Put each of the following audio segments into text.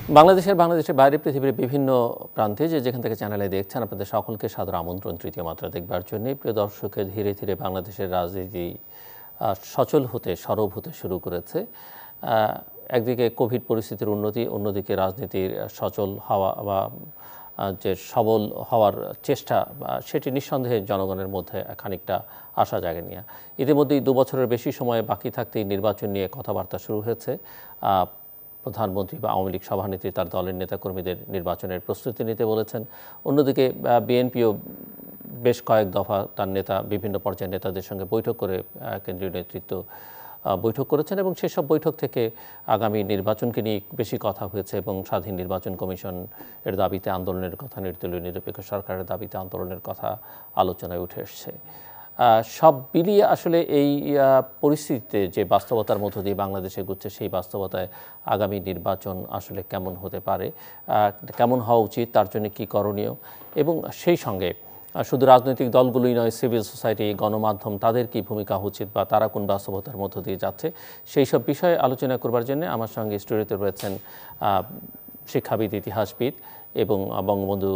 বাংলাদেশের বাইরে পৃথিবীর বিভিন্ন প্রান্তে যেখান থেকে চ্যানেলে দেখছেন আপনাদের সকলকে সাদর আমন্ত্রণ তৃতীয় মাত্রা দেখবার জন্য। প্রিয় দর্শকের ধীরে ধীরে বাংলাদেশের রাজনীতি সচল হতে সরব হতে শুরু করেছে। একদিকে কোভিড পরিস্থিতির উন্নতি, অন্যদিকে রাজনীতির সচল হওয়া বা যে সবল হওয়ার চেষ্টা, সেটি নিঃসন্দেহে জনগণের মধ্যে খানিকটা আশা জাগে নিয়ে। ইতিমধ্যেই 2 বছরের বেশি সময় বাকি থাকতেই নির্বাচন নিয়ে কথাবার্তা শুরু হয়েছে। প্রধানমন্ত্রী বা আওয়ামী লীগ সভানেত্রী তার দলের নেতাকর্মীদের নির্বাচনের প্রস্তুতি নিতে বলেছেন। অন্যদিকে বিএনপিও বেশ কয়েক দফা তার বিভিন্ন পর্যায়ের নেতাদের সঙ্গে বৈঠক করে কেন্দ্রীয় নেতৃত্ব বৈঠক করেছেন এবং সেসব বৈঠক থেকে আগামী নির্বাচনকে নিয়ে বেশি কথা হয়েছে এবং স্বাধীন নির্বাচন কমিশন এর দাবিতে আন্দোলনের কথা, নির্দলীয় নিরপেক্ষ সরকারের দাবিতে আন্দোলনের কথা আলোচনায় উঠে এসছে। সব মিলিয়ে আসলে এই পরিস্থিতিতে যে বাস্তবতার মধ্য দিয়ে বাংলাদেশ এগুচ্ছে, সেই বাস্তবতায় আগামী নির্বাচন আসলে কেমন হতে পারে, কেমন হওয়া উচিত, তার জন্য কী করণীয়, এবং সেই সঙ্গে শুধু রাজনৈতিক দলগুলোই নয়, সিভিল সোসাইটি, গণমাধ্যম, তাদের কী ভূমিকা উচিত বা তারা কোন বাস্তবতার মধ্য দিয়ে যাচ্ছে, সেই সব বিষয়ে আলোচনা করবার জন্য আমার সঙ্গে স্টুডিওতে রয়েছেন শিক্ষাবিদ, ইতিহাসবিদ এবং Bangabandhu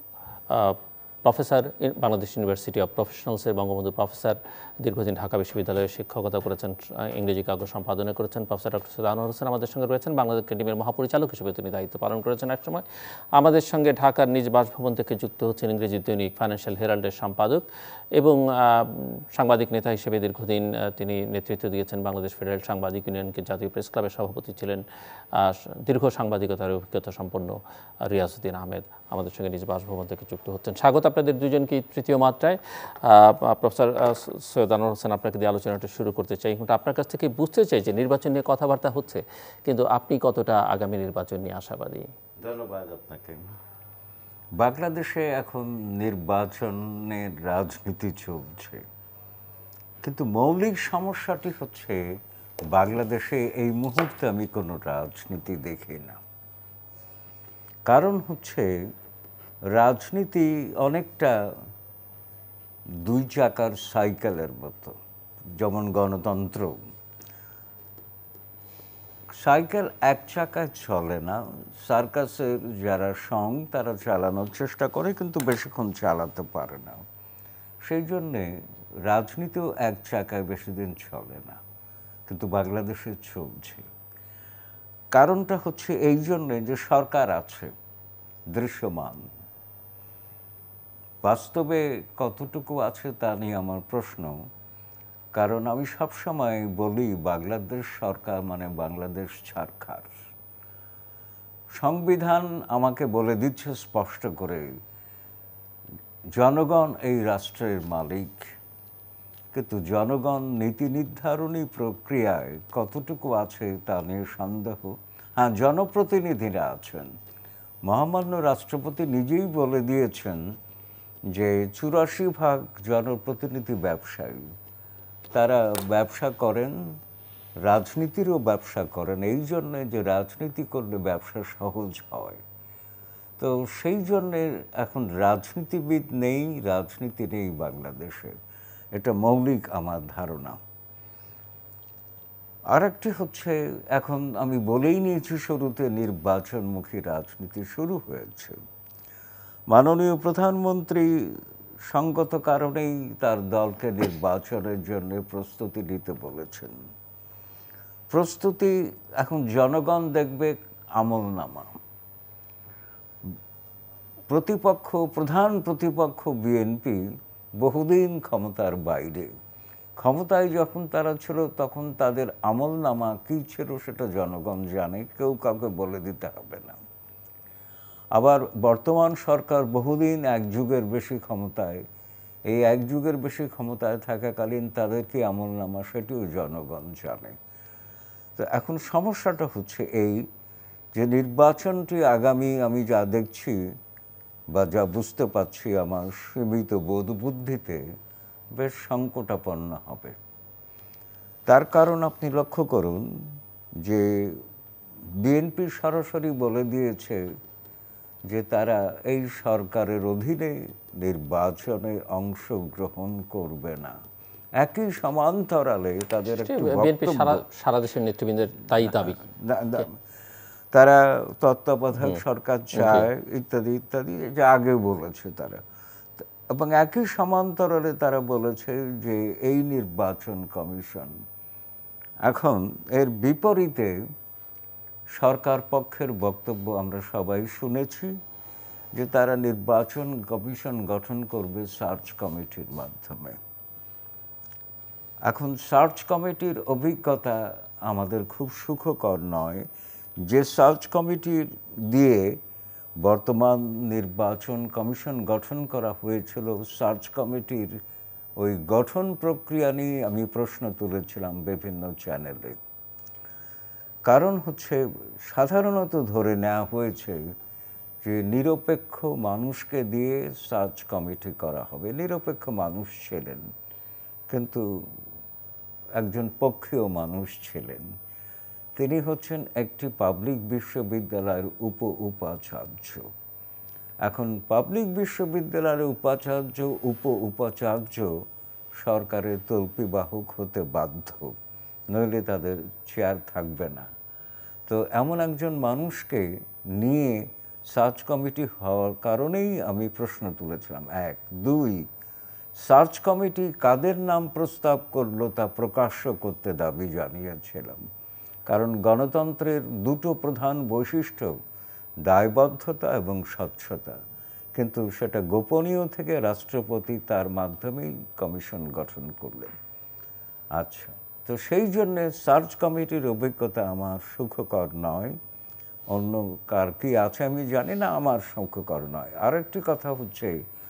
professor, Bangladesh university of প্রফেশনালসের বঙ্গবন্ধু প্রফেসর, দীর্ঘদিন ঢাকা বিশ্ববিদ্যালয়ে শিক্ষকতা করেছেন, ইংরেজি কাব্য সম্পাদনা করেছেন, প্রফেসর ডক্টর সৈয়দ আনোয়ার হোসেন আমাদের সঙ্গে রয়েছেন। বাংলাদেশ একাডেমির মহাপরিচালক হিসেবে তিনি দায়িত্ব পালন করেছেন একসময়। আমাদের সঙ্গে ঢাকার নিজ বাসভবন থেকে যুক্ত হচ্ছেন ইংরেজি দৈনিক ফাইন্যান্সিয়াল হেরাল্ডের সম্পাদক এবং সাংবাদিক নেতা হিসেবে দীর্ঘদিন তিনি নেতৃত্ব দিয়েছেন। বাংলাদেশ ফেডারেল সাংবাদিক ইউনিয়নকে জাতীয় প্রেস ক্লাবের সভাপতি ছিলেন। দীর্ঘ সাংবাদিকতার অভিজ্ঞতা সম্পন্ন রিয়াজউদ্দিন আহমেদ আমাদের সঙ্গে নিজ বাসভবন থেকে যুক্ত হচ্ছেন। স্বাগত আপনাদের দুজনকে তৃতীয় মাত্রায়। প্রফেসর সৈয়দ আনোয়ার হোসেন, আপনাকে দিয়ে আলোচনাটা শুরু করতে চাই। কিন্তু আপনার কাছ থেকে বুঝতে চাই যে নির্বাচন নিয়ে কথাবার্তা হচ্ছে, কিন্তু আপনি কতটা আগামী নির্বাচন নিয়ে আশাবাদী? ধন্যবাদ আপনাকে। বাংলাদেশে এখন নির্বাচনের রাজনীতি চলছে, কিন্তু মৌলিক সমস্যাটি হচ্ছে বাংলাদেশে এই মুহূর্তে আমি কোনো রাজনীতি দেখি না। কারণ হচ্ছে রাজনীতি অনেকটা 2 চাকার সাইকেলের মতো। যেমন গণতন্ত্র, সাইকেল 1 চাকায় চলে না। সার্কাসের যারা সং তারা চালানোর চেষ্টা করে, কিন্তু বেশিক্ষণ চালাতে পারে না। সেই জন্যে রাজনীতিও 1 চাকায় বেশি দিন চলে না, কিন্তু বাংলাদেশে চলছে। কারণটা হচ্ছে এই জন্যে যে সরকার আছে, দৃশ্যমান। বাস্তবে কতটুকু আছে তা নিয়ে আমার প্রশ্ন। কারণ আমি সবসময় বলি বাংলাদেশ সরকার মানে বাংলাদেশ সরকার। সংবিধান আমাকে বলে দিচ্ছে স্পষ্ট করে, জনগণ এই রাষ্ট্রের মালিক। কিন্তু জনগণ নীতি নির্ধারণী প্রক্রিয়ায় কতটুকু আছে তা নিয়ে সন্দেহ। হ্যাঁ, জনপ্রতিনিধিরা আছেন। মহামান্য রাষ্ট্রপতি নিজেই বলে দিয়েছেন যে 84% জনপ্রতিনিধি ব্যবসায়ী। তারা ব্যবসা করেন, রাজনীতিরও ব্যবসা করেন, এই জন্যে যে রাজনীতি করলে ব্যবসা সহজ হয়। তো সেই জন্যে এখন রাজনীতিবিদ নেই, রাজনীতি নেই বাংলাদেশে। এটা মৌলিক আমার ধারণা। আর একটি হচ্ছে, এখন আমি বলেই নিয়েছি শুরুতে, নির্বাচনমুখী রাজনীতি শুরু হয়েছে। মাননীয় প্রধানমন্ত্রী সঙ্গত কারণেই তার দলকে নির্বাচনের জন্য প্রস্তুতি নিতে বলেছেন। প্রস্তুতি এখন জনগণ দেখবে আমলনামা। প্রধান প্রতিপক্ষ বিএনপি বহুদিন ক্ষমতার বাইরে। ক্ষমতায় যখন তারা ছিল তখন তাদের আমলনামা কী ছিল সেটা জনগণ জানে, কেউ কাউকে বলে দিতে হবে না। আবার বর্তমান সরকার বহুদিন 1 যুগের বেশি ক্ষমতায়, এই 1 যুগের বেশি ক্ষমতায় থাকাকালীন তাদের কি আমলনামা সেটিও জনগণ জানে। তো এখন সমস্যাটা হচ্ছে এই যে নির্বাচনটি আগামী, আমি যা দেখছি বা যা বুঝতে পারছি আমার সীমিত বোধ বুদ্ধিতে, বেশ সংকটাপন্ন হবে। তার কারণ আপনি লক্ষ্য করুন যে বিএনপি সরাসরি বলে দিয়েছে যে তারা এই সরকারের অধীনে নির্বাচনে অংশগ্রহণ করবে না। একই সমান্তরালে তাদের সারা দেশের নেতৃবৃন্দের তাই দাবি। তারা তত্ত্বাবধায়ক সরকার জি। চায় ইত্যাদি ইত্যাদি, যে আগে বলেছে তারা। এবং একই সমান্তরালে তারা বলেছে যে এই নির্বাচন কমিশন। এখন এর বিপরীতে সরকার পক্ষের বক্তব্য আমরা সবাই শুনেছি যে তারা নির্বাচন কমিশন গঠন করবে সার্চ কমিটির মাধ্যমে। এখন সার্চ কমিটির অভিজ্ঞতা আমাদের খুব সুখকর নয়। যে সার্চ কমিটির দিয়ে বর্তমান নির্বাচন কমিশন গঠন করা হয়েছিল, সার্চ কমিটির ওই গঠন প্রক্রিয়া নিয়ে আমি প্রশ্ন তুলেছিলাম বিভিন্ন চ্যানেলে। কারণ হচ্ছে সাধারণত ধরে নেওয়া হয়েছে যে নিরপেক্ষ মানুষকে দিয়ে সার্চ কমিটি করা হবে। নিরপেক্ষ মানুষ ছিলেন, কিন্তু একজন পক্ষীয় মানুষ ছিলেন। তিনি হচ্ছেন একটি পাবলিক বিশ্ববিদ্যালয়ের উপাচার্য। এখন পাবলিক বিশ্ববিদ্যালয়ের উপাচার্য উপাচার্য সরকারের তল্পিবাহক হতে বাধ্য, নইলে তাদের চেয়ার থাকবে না। তো এমন একজন মানুষকে নিয়ে সার্চ কমিটি হওয়ার কারণেই আমি প্রশ্ন তুলেছিলাম। এক, দুই, সার্চ কমিটি কাদের নাম প্রস্তাব করলো তা প্রকাশ্য করতে দাবি জানিয়েছিলাম। কারণ গণতন্ত্রের দুটো প্রধান বৈশিষ্ট্য, দায়বদ্ধতা এবং স্বচ্ছতা, কিন্তু সেটা গোপনীয় থেকে রাষ্ট্রপতি তার মাধ্যমেই কমিশন গঠন করলেন। আচ্ছা, তো সেই জন্যে সার্চ কমিটির অভিজ্ঞতা আমার সুখকর নয়। অন্য কার কি আছে আমি জানি না, আমার সুখকর নয়। আরেকটি কথা হচ্ছে,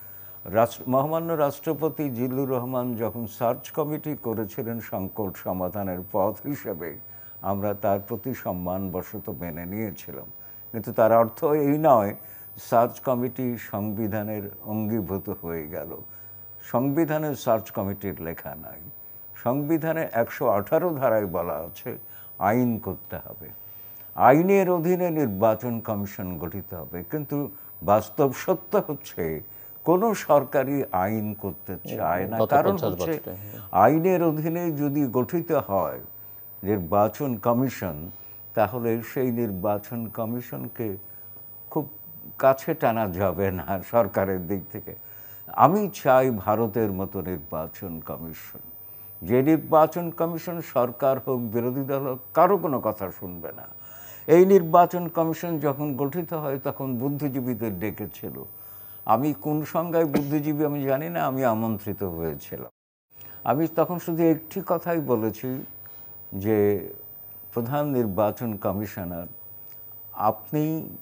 মহামান্য রাষ্ট্রপতি জিল্লুর রহমান যখন সার্চ কমিটি করেছিলেন সংকট সমাধানের পথ হিসেবে, আমরা তার প্রতি সম্মানবশত মেনে নিয়েছিলাম। কিন্তু তার অর্থ এই নয় সার্চ কমিটি সংবিধানের অঙ্গীভূত হয়ে গেল। সংবিধানে সার্চ কমিটির লেখা নাই। সংবিধানে 118 ধারায় বলা আছে আইন করতে হবে, আইনের অধীনে নির্বাচন কমিশন গঠিত হবে। কিন্তু বাস্তব সত্য হচ্ছে কোনো সরকারি আইন করতে চায় না। কারণ হচ্ছে আইনের অধীনে যদি গঠিত হয় নির্বাচন কমিশন, তাহলে সেই নির্বাচন কমিশনকে খুব কাছে টানা যাবে না সরকারের দিক থেকে। আমি চাই ভারতের মতো নির্বাচন কমিশন, যে নির্বাচন কমিশন সরকার হোক বিরোধী দল হোক কারো কোনো কথা শুনবে না। এই নির্বাচন কমিশন যখন গঠিত হয় তখন বুদ্ধিজীবীদের ডেকেছিল। আমি কোন সংজ্ঞায় বুদ্ধিজীবী আমি জানি না, আমি আমন্ত্রিত হয়েছিলাম। আমি তখন শুধু একটি কথাই বলেছি যে প্রধান নির্বাচন কমিশনার, আপনি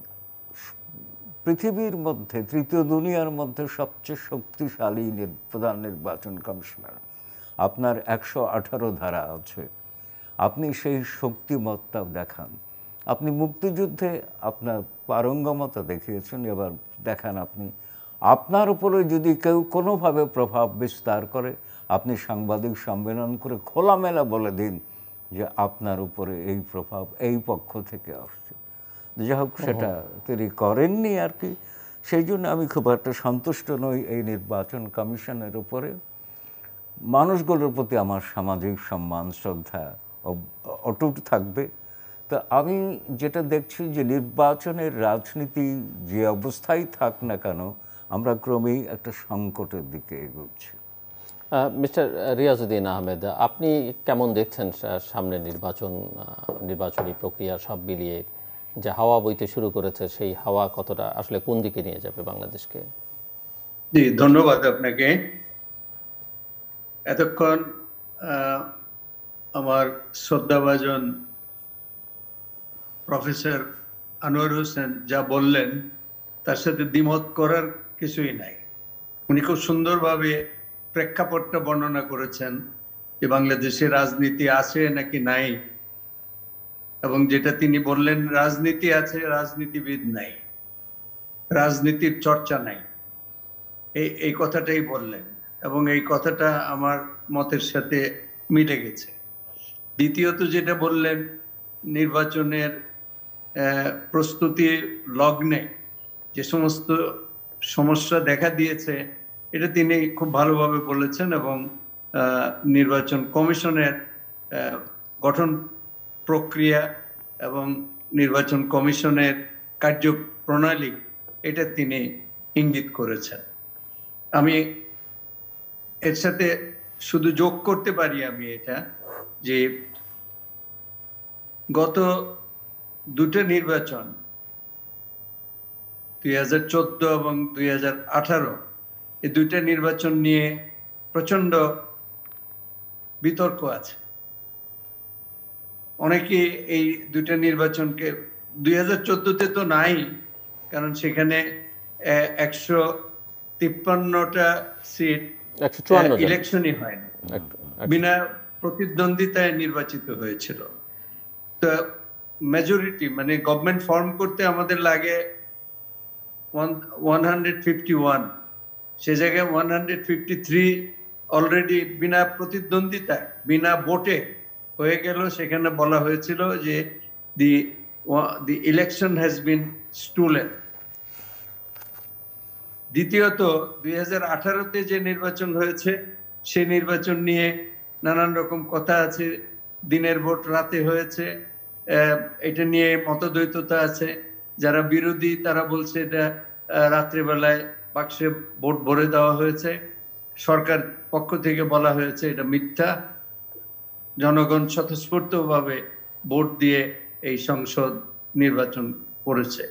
পৃথিবীর মধ্যে তৃতীয় দুনিয়ার মধ্যে সবচেয়ে শক্তিশালী প্রধান নির্বাচন কমিশনার, আপনার 118 ধারা আছে, আপনি সেই শক্তিমত্তা দেখান। আপনি মুক্তিযুদ্ধে আপনার পারঙ্গমতা দেখিয়েছেন, এবার দেখান আপনি। আপনার উপরে যদি কেউ কোনোভাবে প্রভাব বিস্তার করে, আপনি সাংবাদিক সম্মেলন করে খোলামেলা বলে দিন যে আপনার উপরে এই প্রভাব এই পক্ষ থেকে আসছে। যাই হোক, সেটা তিনি করেননি আর কি। সেই জন্য আমি খুব একটা সন্তুষ্ট নই এই নির্বাচন কমিশনের উপরে। মানুষগুলোর প্রতি আমার সামাজিক সম্মান শ্রদ্ধা অটুট থাকবে। তো আমি যেটা দেখছি যে নির্বাচনের রাজনীতি যে অবস্থায় থাক না কেন, আমরা ক্রমেই একটা সংকটের দিকে এগোচ্ছি। মিস্টার রিয়াজউদ্দিন আহমেদ, আপনি কেমন দেখছেন সামনে নির্বাচনী প্রক্রিয়া সব মিলিয়ে যে হাওয়া বইতে শুরু করেছে, সেই হাওয়া কতটা আসলে কোন দিকে নিয়ে যাবে বাংলাদেশকে? জি, ধন্যবাদ আপনাকে। এতক্ষণ আমার শ্রদ্ধাভাজন প্রফেসর আনোয়ার হোসেন যা বললেন তার সাথে দ্বিমত করার কিছুই নাই। উনি খুব সুন্দরভাবে প্রেক্ষাপটটা বর্ণনা করেছেন যে বাংলাদেশে রাজনীতি আছে নাকি নাই, এবং যেটা তিনি বললেন রাজনীতি আছে, রাজনীতিবিদ নাই, রাজনীতির চর্চা নাই, এই কথাটাই বললেন, এবং এই কথাটা আমার মতের সাথে মিলে গেছে। দ্বিতীয়ত যেটা বললেন, নির্বাচনের প্রস্তুতি লগ্নে যে সমস্ত সমস্যা দেখা দিয়েছে, এটা তিনি খুব ভালোভাবে বলেছেন, এবং নির্বাচন কমিশনের গঠন প্রক্রিয়া এবং নির্বাচন কমিশনের কার্যপ্রণালী, এটা তিনি ইঙ্গিত করেছেন। আমি এর সাথে শুধু যোগ করতে পারি আমি এটা, যে গত দুটো নির্বাচন 2014 এবং 2018, এই দুইটা নির্বাচন নিয়ে প্রচন্ড বিতর্ক আছে। অনেকে এই দুইটা নির্বাচনকে, 2014-তে তো নাই, কারণ সেখানে 153টা সিট ইলেকশনই হয়নি, বিনা প্রতিদ্বন্দ্বিতায় নির্বাচিত হয়েছিল। তো মেজরিটি মানে গভর্নমেন্ট ফর্ম করতে আমাদের লাগে 151, সে জায়গায় 153 অলরেডি বিনা প্রতিদ্বন্দ্বিতায়, বিনা ভোটে হয়ে গেল। সেখানে বলা হয়েছিল যে the election has been stolen. দ্বিতীয়ত 2018-তে যে নির্বাচন হয়েছে, সেই নির্বাচন নিয়ে নানান রকম কথা আছে। দিনের ভোট রাতে হয়েছে, এটা নিয়ে মতদ্বৈততা আছে। যারা বিরোধী তারা বলছে এটা রাত্রিবেলায় বাক্সে ভোট ভরে দেওয়া হয়েছে। সরকার পক্ষ থেকে বলা হয়েছে এটা মিথ্যা, জনগণ স্বতঃস্ফূর্তভাবে ভোট দিয়ে এই সংসদ নির্বাচন করেছে।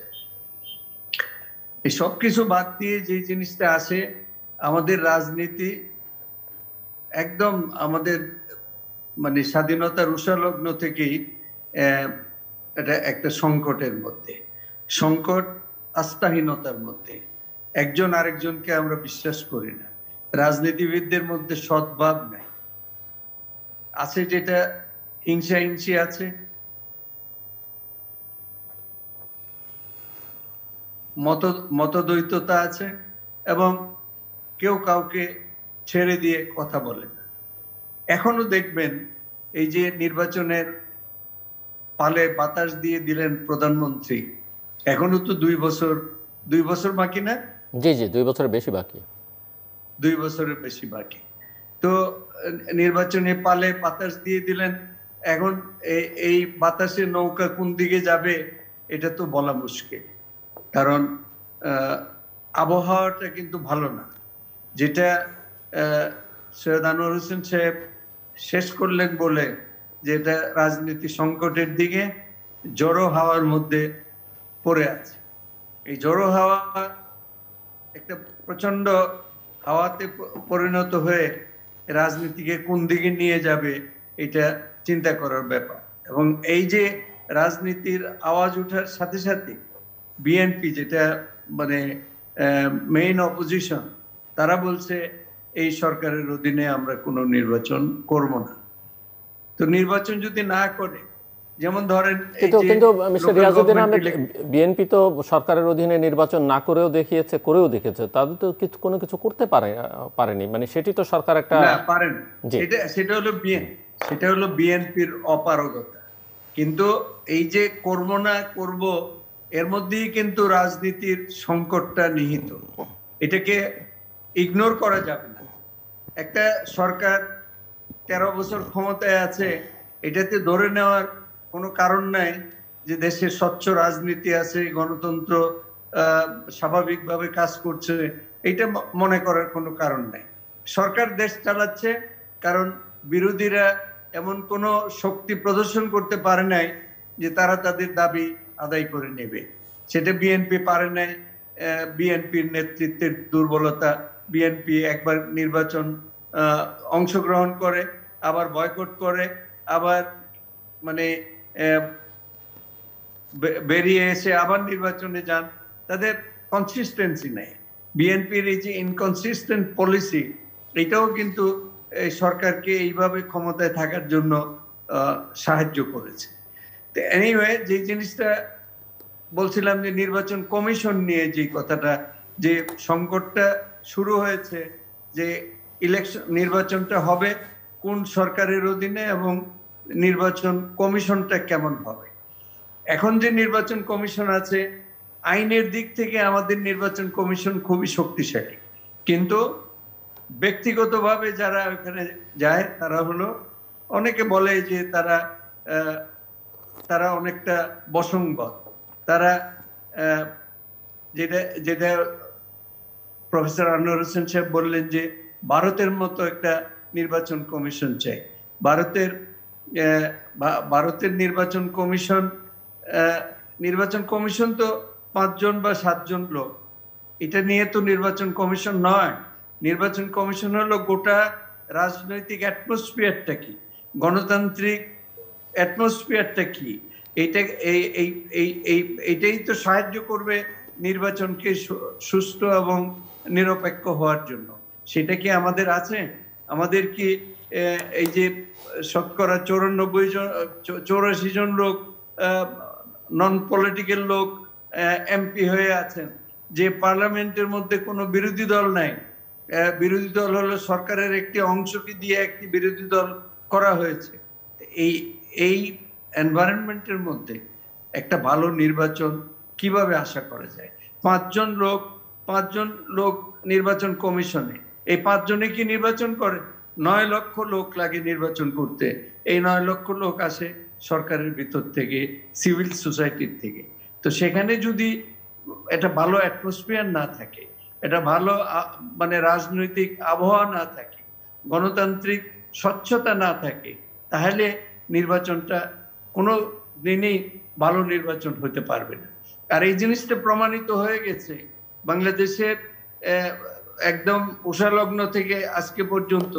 এই সব কিছু বাদ দিয়ে যে জিনিসটা আসে, আমাদের রাজনীতি একদম আমাদের মানে স্বাধীনতার উষালগ্ন থেকেই এটা একটা সংকটের মধ্যে, সংকট, আস্থাহীনতার মধ্যে। একজন আরেকজনকে আমরা বিশ্বাস করি না, রাজনীতিবিদদের মধ্যে সদ্ভাব নাই, আছে যেটা হিংসা হিংসি আছে, মতদ্বৈততা আছে, এবং কেউ কাউকে ছেড়ে দিয়ে কথা বলে না। এখনো দেখবেন এই যে নির্বাচনের পালে বাতাস দিয়ে দিলেন প্রধানমন্ত্রী, এখনো তো 2 বছর বাকি না? জি জি, 2 বছরের বেশি বাকি। 2 বছরের বেশি বাকি। তো নির্বাচনে পালে বাতাস দিয়ে দিলেন, এখন এই বাতাসের নৌকা কোন দিকে যাবে এটা তো বলা মুশকিল, কারণ আবহাওয়াটা কিন্তু ভালো না। যেটা সৈয়দ আনোয়ার হোসেন সাহেব শেষ করলেন বলে, যেটা রাজনীতি সংকটের দিকে জড়ো হাওয়ার মধ্যে পড়ে আছে। এই জড়ো হাওয়া একটা প্রচন্ড হাওয়াতে পরিণত হয়ে রাজনীতিকে কোন দিকে নিয়ে যাবে এটা চিন্তা করার ব্যাপার। এবং এই যে রাজনীতির আওয়াজ ওঠার সাথে সাথে বিএনপি, যেটা মানে মেইন অপোজিশন, তারা বলছে এই সরকারের অধীনে আমরা কোনো নির্বাচন করব না। তো নির্বাচন যদি না করে, যেমন ধরেন, কিন্তু মিস্টার রিয়াজউদ্দিন আহমেদ, বিএনপি তো সরকারের অধীনে নির্বাচন না করেও দেখিয়েছে, করেও দেখেছে, তাদের তো কোনো কিছু করতে পারেনি, মানে সেটি তো সরকার একটা পারেন, সেটা হলো বিএনপির অপারগতা। কিন্তু এই যে করব না করব, এর মধ্যেই কিন্তু রাজনীতির সংকটটা নিহিত, এটাকে ইগনোর করা যাবে না। একটা সরকার 13 বছর ক্ষমতায় আছে, এটাতে ধরে নেওয়ার কোনো কারণ নাই যে দেশে স্বচ্ছ রাজনীতি আছে, গণতন্ত্র স্বাভাবিকভাবে কাজ করছে, এটা মনে করার কোনো কারণ নাই। সরকার দেশ চালাচ্ছে কারণ বিরোধীরা এমন কোনো শক্তি প্রদর্শন করতে পারে নাই যে তারা তাদের দাবি আদায় করে নেবে। সেটা বিএনপি পারে নাই, বিএনপির নেতৃত্বের দুর্বলতা। বিএনপি একবার নির্বাচন অংশগ্রহণ করে, আবার বয়কট করে, আবার মানে বেরিয়ে এসে আবার নির্বাচনে যান। তাদের কনসিস্টেন্সি নেই। বিএনপির এই যে ইনকনসিস্টেন্ট পলিসি, এটাও কিন্তু সরকারকে এইভাবে ক্ষমতায় থাকার জন্য সাহায্য করেছে। তো এনিওয়ে, যে জিনিসটা বলছিলাম যে নির্বাচন কমিশন নিয়ে যে কথাটা, যে সংকটটা শুরু হয়েছে, যে নির্বাচনটা হবে কোন সরকারের অধীনে এবং নির্বাচন কমিশনটা কেমন হবে। এখন যে নির্বাচন কমিশন আছে, আইনের দিক থেকে আমাদের নির্বাচন কমিশন খুবই শক্তিশালী, কিন্তু ব্যক্তিগতভাবে যারা ওখানে যায় তারা হলো, অনেকে বলে যে তারা তারা অনেকটা বশংবদ। তারা যেটা যেটা প্রফেসর আনোয়ার হোসেন সাহেব বললেন যে ভারতের মতো একটা নির্বাচন কমিশন চাই। ভারতের নির্বাচন কমিশন তো 5 জন বা 7 জন লোক, এটা নিয়ে তো নির্বাচন কমিশন নয়। নির্বাচন কমিশন হলো গোটা রাজনৈতিক অ্যাটমসফিয়ারটা কি, গণতান্ত্রিক অ্যাটমসফিয়ারটা কি, এইটাই তো সাহায্য করবে নির্বাচনকে সুষ্ঠু এবং নিরপেক্ষ হওয়ার জন্য। সেটা কি আমাদের আছে? আমাদের কি এই যে শতকরা 84 জন লোক নন পলিটিক্যাল লোক এমপি হয়ে আছেন, যে পার্লামেন্টের মধ্যে কোনো বিরোধী দল নাই, বিরোধী দল হলো সরকারের একটি অংশকে দিয়ে একটি বিরোধী দল করা হয়েছে। এই এনভায়রনমেন্টের মধ্যে একটা ভালো নির্বাচন কিভাবে আশা করা যায়? 5 জন লোক নির্বাচন কমিশনে, এই 5 জনে কি নির্বাচন করে? 9 লক্ষ লোক লাগে নির্বাচন করতে। এই 9 লক্ষ লোক আসে সরকারের ভিতর থেকে, সিভিল সোসাইটির থেকে। তো সেখানে যদি একটা ভালো অ্যাটমসফিয়ার না থাকে, এটা ভালো মানে রাজনৈতিক আবহাওয়া না থাকে, গণতান্ত্রিক স্বচ্ছতা না থাকে, তাহলে নির্বাচনটা কোনো দিনই ভালো নির্বাচন হতে পারবে না। আর এই জিনিসটা প্রমাণিত হয়ে গেছে বাংলাদেশের একদম উষালগ্ন থেকে আজকে পর্যন্ত।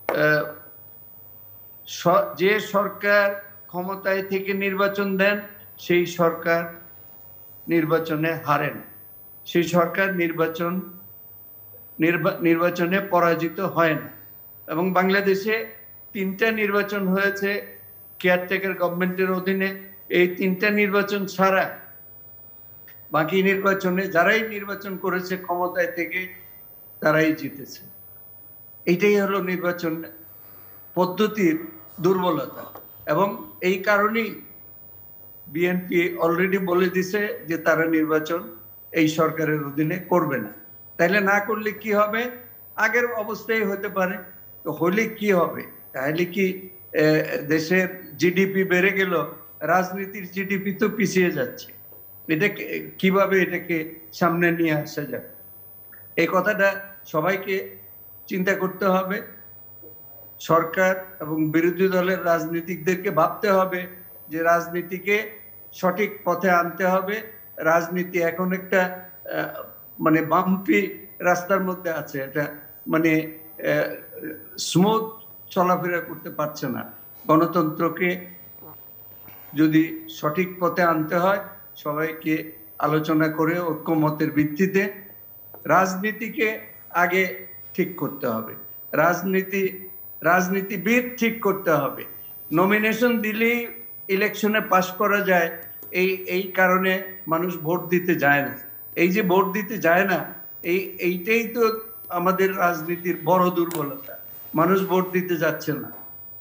যে সরকার ক্ষমতায় থেকে নির্বাচন দেন, সেই সরকার নির্বাচনে হারেন, সেই সরকার নির্বাচনে পরাজিত হয় না। এবং বাংলাদেশে 3টা নির্বাচন হয়েছে কেয়ারটেকার গভর্নমেন্টের অধীনে। এই 3টা নির্বাচন ছাড়া বাকি নির্বাচনে যারাই নির্বাচন করেছে ক্ষমতায় থেকে, তারাই জিতেছে। এইটাই হলো নির্বাচন পদ্ধতির দুর্বলতা। এবং এই কারণেই বিএনপি অলরেডি বলে দিছে যে তারা নির্বাচন এই সরকারের অধীনে করবে না। তাইলে না করলে কি হবে? আগের অবস্থায় হতে পারে। তো হলে কি হবে? তাহলে কি দেশের জিডিপি বেড়ে গেল? রাজনীতির জিডিপি তো পিছিয়ে যাচ্ছে। এটা কিভাবে এটাকে সামনে নিয়ে আসা যাবে? এই কথাটা সবাইকে চিন্তা করতে হবে। সরকার এবং বিরোধী দলের রাজনীতিকদেরকে ভাবতে হবে যে রাজনীতিকে সঠিক পথে আনতে হবে। রাজনীতি এখন একটা মানে বাম্পি রাস্তার মধ্যে আছে, এটা মানে স্মুথ চলাফেরা করতে পারছে না। গণতন্ত্রকে যদি সঠিক পথে আনতে হয়, সবাইকে আলোচনা করে ঐক্যমতের ভিত্তিতে রাজনীতিকে আগে ঠিক করতে হবে, রাজনীতিবিদ ঠিক করতে হবে। নমিনেশন দিলেই ইলেকশনে পাস করা যায়, এই কারণে মানুষ ভোট দিতে যায় না। এই যে ভোট দিতে যায় না, এইটাই তো আমাদের রাজনীতির বড় দুর্বলতা। মানুষ ভোট দিতে যাচ্ছে না।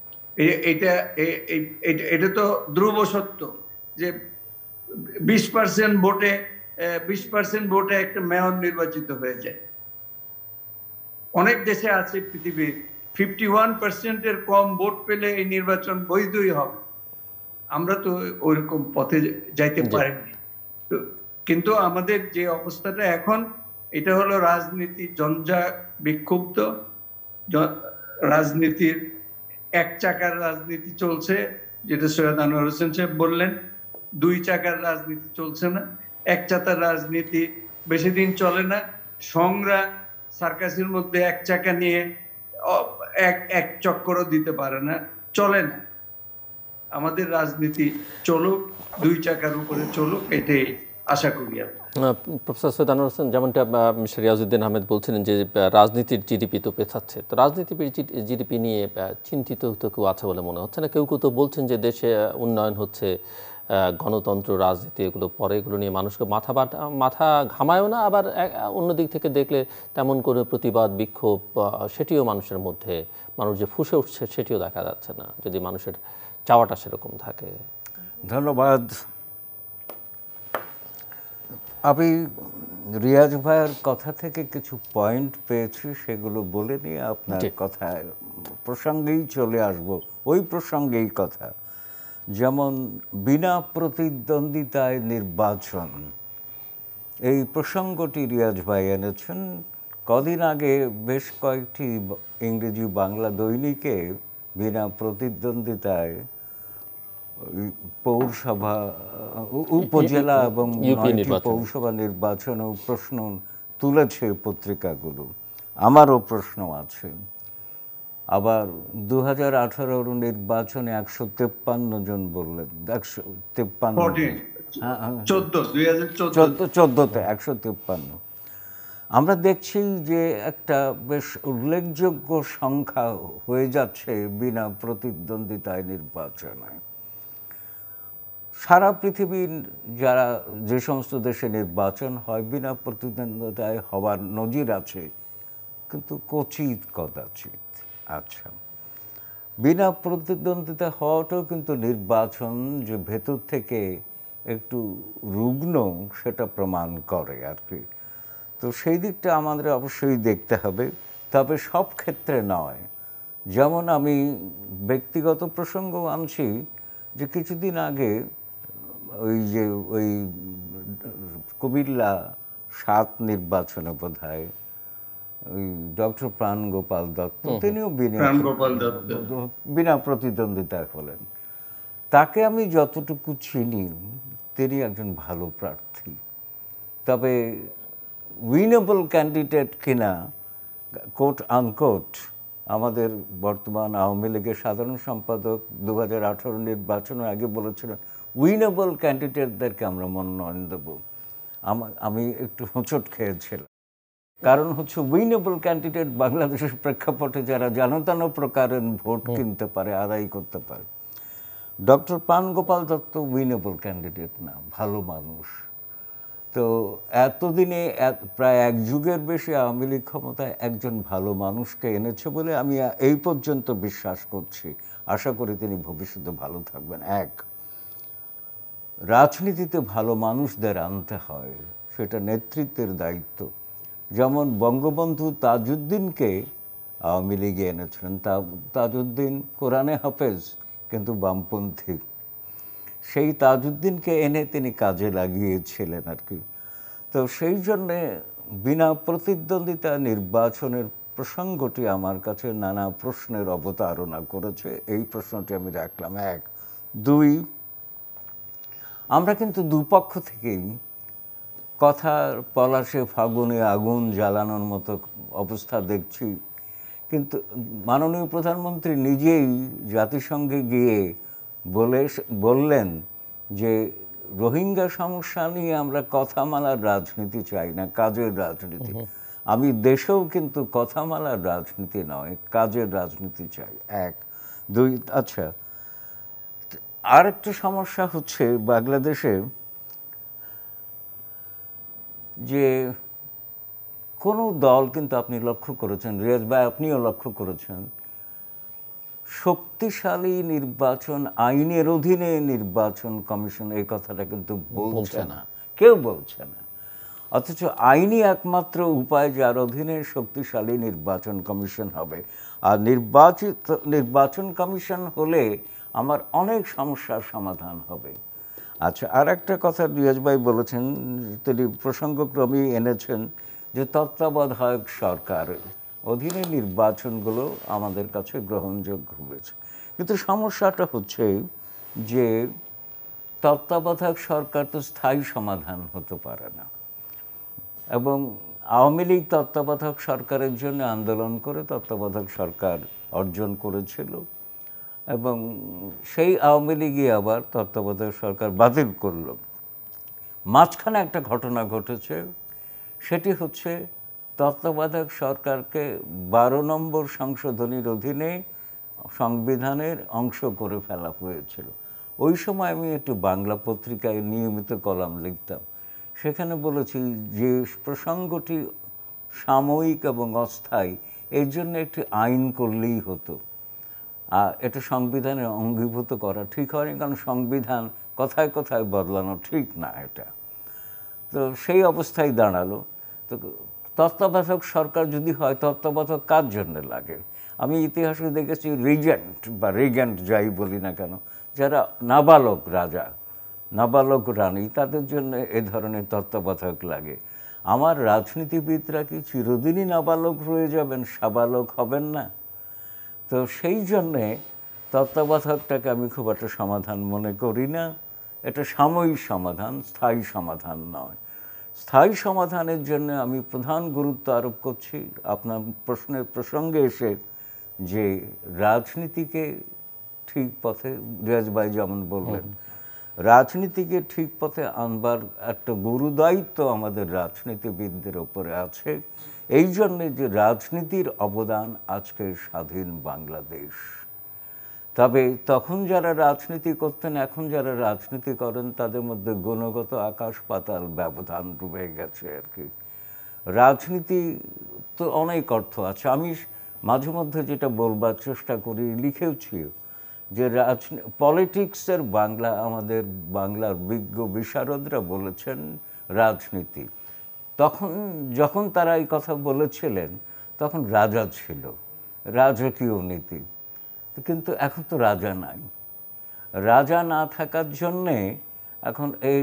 এটা তো ধ্রুব সত্য যে 20% ভোটে একটা মেয়র নির্বাচিত হয়ে যায়। অনেক দেশে আছে পৃথিবীর 51%-এর কম ভোট পেলে এই নির্বাচন বৈধই হবে। আমরা তো ওইরকম পথে যাইতে পারিনি। কিন্তু আমাদের যে অবস্থাটা এখন, এটা হলো রাজনীতি জঞ্জা বিক্ষুব্ধ, রাজনীতির এক চাকার রাজনীতি চলছে, যেটা সৈয়দ আনোয়ার হোসেন সাহেব বললেন। 2 চাকার রাজনীতি চলছে না, এক চাকার রাজনীতি বেশি দিন চলে না। সংগ্রা সার্কাসের মধ্যে এক চাকা নিয়ে এক চক্করও দিতে পারে না, চলে না। আমাদের রাজনীতি চলুক, 2 চাকার উপরে চলুক, এটাই আশা করি। প্রফেসর সৈয়দ আনোয়ার হোসেন, যেমনটা মিস্টার রিয়াজউদ্দিন আহমেদ বলছিলেন যে রাজনীতির জিডিপি তো পেছাচ্ছে, তো রাজনীতির জিডিপি নিয়ে চিন্তিত তো কেউ আছে বলে মনে হচ্ছে না। কেউ কেউ তো বলছেন যে দেশে উন্নয়ন হচ্ছে, গণতন্ত্র, রাজনীতি এগুলো পরে, এগুলো নিয়ে মানুষকে মাথা ঘামায়ও না। আবার অন্যদিক থেকে দেখলে তেমন কোনো প্রতিবাদ, বিক্ষোভ সেটিও মানুষের মধ্যে, মানুষ যে ফুঁসে উঠছে সেটিও দেখা যাচ্ছে না, যদি মানুষের চাওয়াটা সেরকম থাকে। ধন্যবাদ। আমি রিয়াজ ভাইয়ের কথা থেকে কিছু পয়েন্ট পেয়েছি, সেগুলো বলে নিয়ে আপনার কথায় প্রসঙ্গেই চলে আসব। ওই প্রসঙ্গেই কথা, যেমন বিনা প্রতিদ্বন্দ্বিতায় নির্বাচন, এই প্রসঙ্গটি রিয়াজ ভাই এনেছেন। কদিন আগে বেশ কয়েকটি ইংরেজি বাংলা দৈনিকে বিনা প্রতিদ্বন্দ্বিতায় পৌরসভা, উপজেলা এবং ইউপি 9টি নির্বাচন। পৌরসভা নির্বাচন ও প্রশ্ন তুলেছে পত্রিকাগুলো। আমারও প্রশ্ন আছে। আবার 2018 নির্বাচনে 153 জন বললেন, 153 14তে 153। আমরা দেখছি যে একটা বেশ উল্লেখযোগ্য সংখ্যা হয়ে যাচ্ছে বিনা প্রতিদ্বন্দ্বিতায় নির্বাচনে। সারা পৃথিবীর যে সমস্ত দেশে নির্বাচন হয় বিনা প্রতিদ্বন্দ্বিতায় হওয়ার নজির আছে, কিন্তু কচিত কদাচিৎ। আচ্ছা, বিনা প্রতিদ্বন্দ্বিতা হওয়াটাও কিন্তু নির্বাচন যে ভেতর থেকে একটু রুগ্ন সেটা প্রমাণ করে আর কি। তো সেই দিকটা আমাদের অবশ্যই দেখতে হবে, তবে সব ক্ষেত্রে নয়। যেমন আমি ব্যক্তিগত প্রসঙ্গ আনছি যে কিছুদিন আগে ওই কুমিল্লা 7 নির্বাচনে বোধহয় ওই ডক্টর প্রাণগোপাল দত্ত, তিনিও বিনা প্রতিদ্বন্দ্বিতায় হলেন। তাকে আমি যতটুকু চিনি তিনি একজন ভালো প্রার্থী, তবে উইনেবল ক্যান্ডিডেট কিনা কোট আনকোট আমাদের বর্তমান আওয়ামী লীগের সাধারণ সম্পাদক 2018 নির্বাচনের আগে বলেছিলেন উইনেবল ক্যান্ডিডেটদেরকে আমরা মনোনয়ন দেব। আমি একটু হোঁচট খেয়েছিলাম, কারণ হচ্ছে উইনেবল ক্যান্ডিডেট বাংলাদেশের প্রেক্ষাপটে যারা জানতানো প্রকারের ভোট কিনতে পারে, আদায় করতে পারে। Doctor Prangopal Dutta winnable candidate না, ভালো মানুষ। তো এতদিনে প্রায় 1 যুগের বেশি আওয়ামী লীগ ক্ষমতায় একজন ভালো মানুষকে এনেছে বলে আমি এই পর্যন্ত বিশ্বাস করছি। আশা করি তিনি ভবিষ্যতে ভালো থাকবেন। রাজনীতিতে ভালো মানুষদের আনতে হয়, সেটা নেতৃত্বের দায়িত্ব। যেমন বঙ্গবন্ধু তাজউদ্দিনকে আওয়ামী লীগে এনেছিলেন। তাজউদ্দিন কোরআনে হাফেজ কিন্তু বামপন্থী। সেই তাজউদ্দিনকে এনে তিনি কাজে লাগিয়েছিলেন আর কি। তো সেই জন্যে বিনা প্রতিদ্বন্দ্বিতা নির্বাচনের প্রসঙ্গটি আমার কাছে নানা প্রশ্নের অবতারণা করেছে। এই প্রশ্নটি আমি রাখলাম। 1, 2, আমরা কিন্তু দুপক্ষ থেকেই কথার পলাশে ফাগুনে আগুন জ্বালানোর মতো অবস্থা দেখছি, কিন্তু মাননীয় প্রধানমন্ত্রী নিজেই জাতিসংঘে গিয়ে বললেন যে রোহিঙ্গা সমস্যা নিয়ে আমরা কথা মালার রাজনীতি চাই না, কাজের রাজনীতি। আমি দেশেও কিন্তু কথা মালার রাজনীতি নয়, কাজের রাজনীতি চাই। 1, 2। আচ্ছা, আরেকটা সমস্যা হচ্ছে বাংলাদেশে যে কোনো দল কিন্তু আপনি লক্ষ্য করেছেন, রিয়াজ ভাই আপনিও লক্ষ্য করেছেন, শক্তিশালী নির্বাচন, আইনের অধীনে নির্বাচন কমিশন এই কথাটা কিন্তু বলছে না, কেউ বলছে না। অথচ আইনই একমাত্র উপায় যার অধীনে শক্তিশালী নির্বাচন কমিশন হবে। আর নির্বাচন কমিশন হলে আমার অনেক সমস্যার সমাধান হবে। আচ্ছা, আর একটা কথা রিয়াজ ভাই বলেছেন, তিনি প্রসঙ্গক্রমেই এনেছেন যে তত্ত্বাবধায়ক সরকার অধীনে নির্বাচনগুলো আমাদের কাছে গ্রহণযোগ্য হয়েছে। কিন্তু সমস্যাটা হচ্ছে যে তত্ত্বাবধায়ক সরকার তো স্থায়ী সমাধান হতে পারে না, এবং আওয়ামী লীগ তত্ত্বাবধায়ক সরকারের জন্য আন্দোলন করে তত্ত্বাবধায়ক সরকার অর্জন করেছিল, এবং সেই আওয়ামী লীগই আবার তত্ত্বাবধায়ক সরকার বাতিল করল। মাঝখানে একটা ঘটনা ঘটেছে, সেটি হচ্ছে তত্ত্বাবধায়ক সরকারকে 12 নম্বর সংশোধনীর অধীনে সংবিধানের অংশ করে ফেলা হয়েছিল। ওই সময় আমি একটু বাংলা পত্রিকায় নিয়মিত কলাম লিখতাম, সেখানে বলেছি যে প্রসঙ্গটি সাময়িক এবং অস্থায়ী, এর জন্য একটি আইন করলেই হতো। এটা সংবিধানে অঙ্গীভূত করা ঠিক হয়নি, কারণ সংবিধান কথায় কথায় বদলানো ঠিক না এটা। তো সেই অবস্থায় দাঁড়ালো। তো তত্ত্বাবধায়ক সরকার যদি হয়, তত্ত্বাবধায়ক কার জন্য লাগে? আমি ইতিহাসে দেখেছি রিজেন্ট বা রিগ্যান্ট যাই বলি না কেন, যারা নাবালক রাজা, নাবালক রানী, তাদের জন্য এ ধরনের তত্ত্বাবধায়ক লাগে। আমার রাজনীতিবিদরা কি চিরদিনই নাবালক রয়ে যাবেন, সাবালক হবেন না? তো সেই জন্যে তত্ত্বাবধায়কটাকে আমি খুব একটা সমাধান মনে করি না। এটা সাময়িক সমাধান, স্থায়ী সমাধান নয়। স্থায়ী সমাধানের জন্য আমি প্রধান গুরুত্ব আরোপ করছি আপনার প্রশ্নের প্রসঙ্গে এসে, যে রাজনীতিকে ঠিক পথে, রিয়াজ ভাই যেমন বললেন, রাজনীতিকে ঠিক পথে আনবার একটা গুরুদায়িত্ব আমাদের রাজনীতিবিদদের ওপরে আছে। এই জন্যে যে রাজনীতির অবদান আজকে স্বাধীন বাংলাদেশ। তবে তখন যারা রাজনীতি করতেন, এখন যারা রাজনীতি করেন, তাদের মধ্যে গুণগত আকাশ পাতাল ব্যবধান ডুবে গেছে আর কি। রাজনীতি তো অনেক অর্থ আছে। আমি মাঝে মধ্যে যেটা বলবার চেষ্টা করি, লিখেওছি, যে পলিটিক্সের বাংলা, আমাদের বাংলার বিজ্ঞ বিশারদরা বলেছেন রাজনীতি। তখন যখন তারা এই কথা বলেছিলেন, তখন রাজা ছিল, রাজকীয় নীতি। কিন্তু এখন তো রাজা নাই। রাজা না থাকার জন্যে এখন এই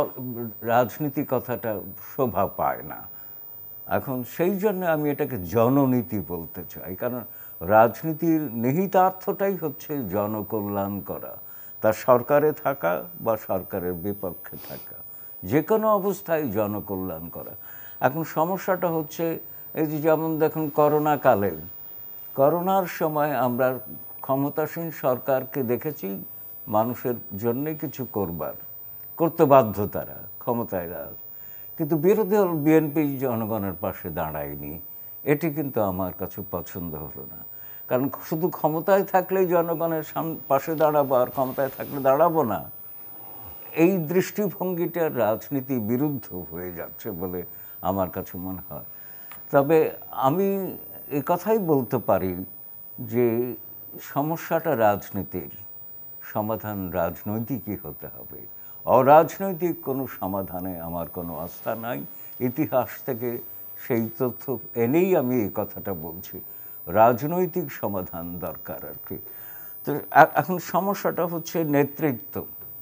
রাজনীতি কথাটা শোভা পায় না। এখন সেই জন্য আমি এটাকে জননীতি বলতে চাই, কারণ রাজনীতির নিহিতার্থটাই হচ্ছে জনকল্যাণ করা, তা সরকারে থাকা বা সরকারের বিপক্ষে থাকা, যে কোনো অবস্থায় জনকল্যাণ করা। এখন সমস্যাটা হচ্ছে এই যে, যেমন দেখুন করোনাকালে, করোনার সময় আমরা ক্ষমতাসীন সরকারকে দেখেছি মানুষের জন্যে কিছু করতে বাধ্য, তারা ক্ষমতায় রাজ, কিন্তু বিরোধী দল বিএনপি জনগণের পাশে দাঁড়ায়নি। এটি কিন্তু আমার কাছে পছন্দ হলো না। কারণ শুধু ক্ষমতায় থাকলেই জনগণের পাশে দাঁড়াবো আর ক্ষমতায় থাকলে দাঁড়াবো না, এই দৃষ্টিভঙ্গিটা রাজনীতি বিরুদ্ধ হয়ে যাচ্ছে বলে আমার কাছে মনে হয়। তবে আমি এ কথাই বলতে পারি যে সমস্যাটা রাজনীতির, সমাধান রাজনৈতিকই হতে হবে। অরাজনৈতিক কোনো সমাধানে আমার কোনো আস্থা নাই। ইতিহাস থেকে সেই তথ্য এনেই আমি এই কথাটা বলছি, রাজনৈতিক সমাধান দরকার আর কি। তো এখন সমস্যাটা হচ্ছে নেতৃত্ব।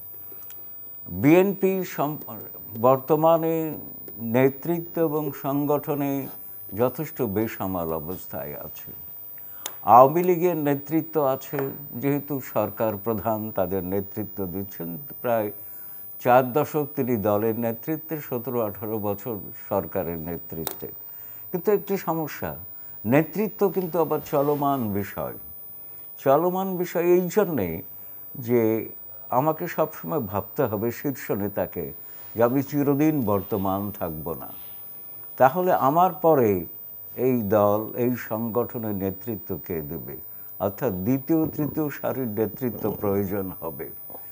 বিএনপি বর্তমানে নেতৃত্ব এবং সংগঠনে যথেষ্ট বেসামাল অবস্থায় আছে। আওয়ামী লীগের নেতৃত্ব আছে, যেহেতু সরকার প্রধান, তাদের নেতৃত্ব দিচ্ছেন প্রায় 4 দশক তিনি দলের নেতৃত্বে, 17-18 বছর সরকারের নেতৃত্বে। কিন্তু একটি সমস্যা, নেতৃত্ব কিন্তু আবার চলমান বিষয়। চলমান বিষয় এই জন্যে যে আমাকে সবসময় ভাবতে হবে শীর্ষ নেতাকে, যে আমি চিরদিন বর্তমান থাকব না, তাহলে আমার পরে এই দল, এই সংগঠনের নেতৃত্ব কে দেবে? অর্থাৎ দ্বিতীয় তৃতীয় সারির নেতৃত্ব প্রয়োজন হবে।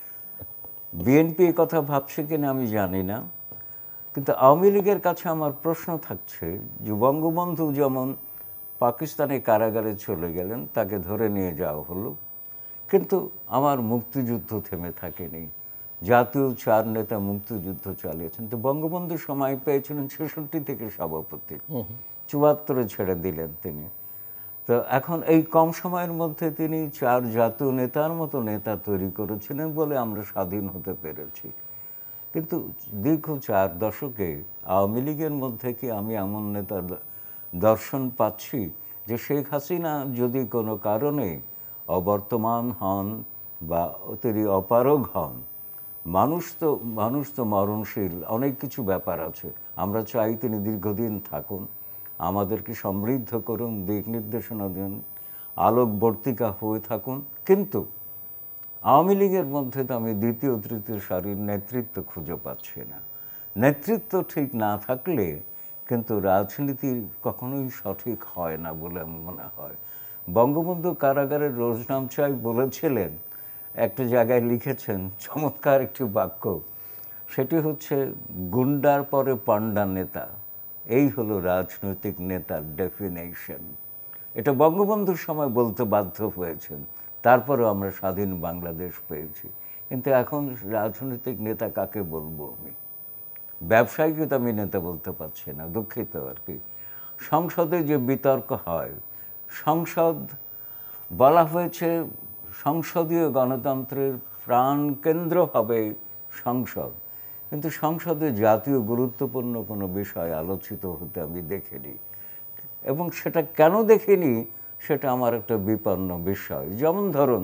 বিএনপি কথা ভাবছে কিনা আমি জানি না, কিন্তু আওয়ামী লীগের কাছে আমার প্রশ্ন থাকছে যে বঙ্গবন্ধু যেমন পাকিস্তানে কারাগারে চলে গেলেন, তাকে ধরে নিয়ে যাওয়া হলো, কিন্তু আমার মুক্তিযুদ্ধ থেমে থাকেনি। জাতীয় 4 নেতা মুক্তিযুদ্ধ চালিয়েছেন। তো বঙ্গবন্ধু সময় পেয়েছিলেন 66 থেকে সভাপতি, 74-এ ছেড়ে দিলেন তিনি। তো এখন এই কম সময়ের মধ্যে তিনি 4 জাতীয় নেতার মতো নেতা তৈরি করেছিলেন বলে আমরা স্বাধীন হতে পেরেছি। কিন্তু দীর্ঘ 4 দশকে আওয়ামী লীগের মধ্যে কি আমি এমন নেতার দর্শন পাচ্ছি যে শেখ হাসিনা যদি কোনো কারণে অবর্তমান হন বা তিনি অপারগ হন, মানুষ তো মরণশীল, অনেক কিছু ব্যাপার আছে। আমরা চাই তিনি দীর্ঘদিন থাকুন, আমাদেরকে সমৃদ্ধ করুন, দিক নির্দেশনা দিন, আলোকবর্তিকা হয়ে থাকুন। কিন্তু আওয়ামী লীগের মধ্যে তো আমি দ্বিতীয় তৃতীয় সারির নেতৃত্ব খুঁজে পাচ্ছি না। নেতৃত্ব ঠিক না থাকলে কিন্তু রাজনীতি কখনোই সঠিক হয় না বলে আমার মনে হয়। বঙ্গবন্ধু কারাগারের রোজনাম চাই বলেছিলেন, একটা জায়গায় লিখেছেন চমৎকার একটি বাক্য, সেটি হচ্ছে গুন্ডার পরে পান্ডা নেতা, এই হলো রাজনৈতিক নেতার ডেফিনেশন। এটা বঙ্গবন্ধুর সময় বলতে বাধ্য হয়েছেন, তারপরেও আমরা স্বাধীন বাংলাদেশ পেয়েছি। কিন্তু এখন রাজনৈতিক নেতা কাকে বলবো আমি? ব্যবসায়ীকে তো আমি নেতা বলতে পারছি না, দুঃখিত আর কি। সংসদে যে বিতর্ক হয়, সংসদ বলা হয়েছে সংসদীয় গণতন্ত্রের প্রাণকেন্দ্র হবে সংসদ, কিন্তু সংসদে জাতীয় গুরুত্বপূর্ণ কোনো বিষয় আলোচিত হতে আমি দেখিনি। এবং সেটা কেন দেখিনি সেটা আমার একটা বিপন্ন বিষয়। যেমন ধরুন,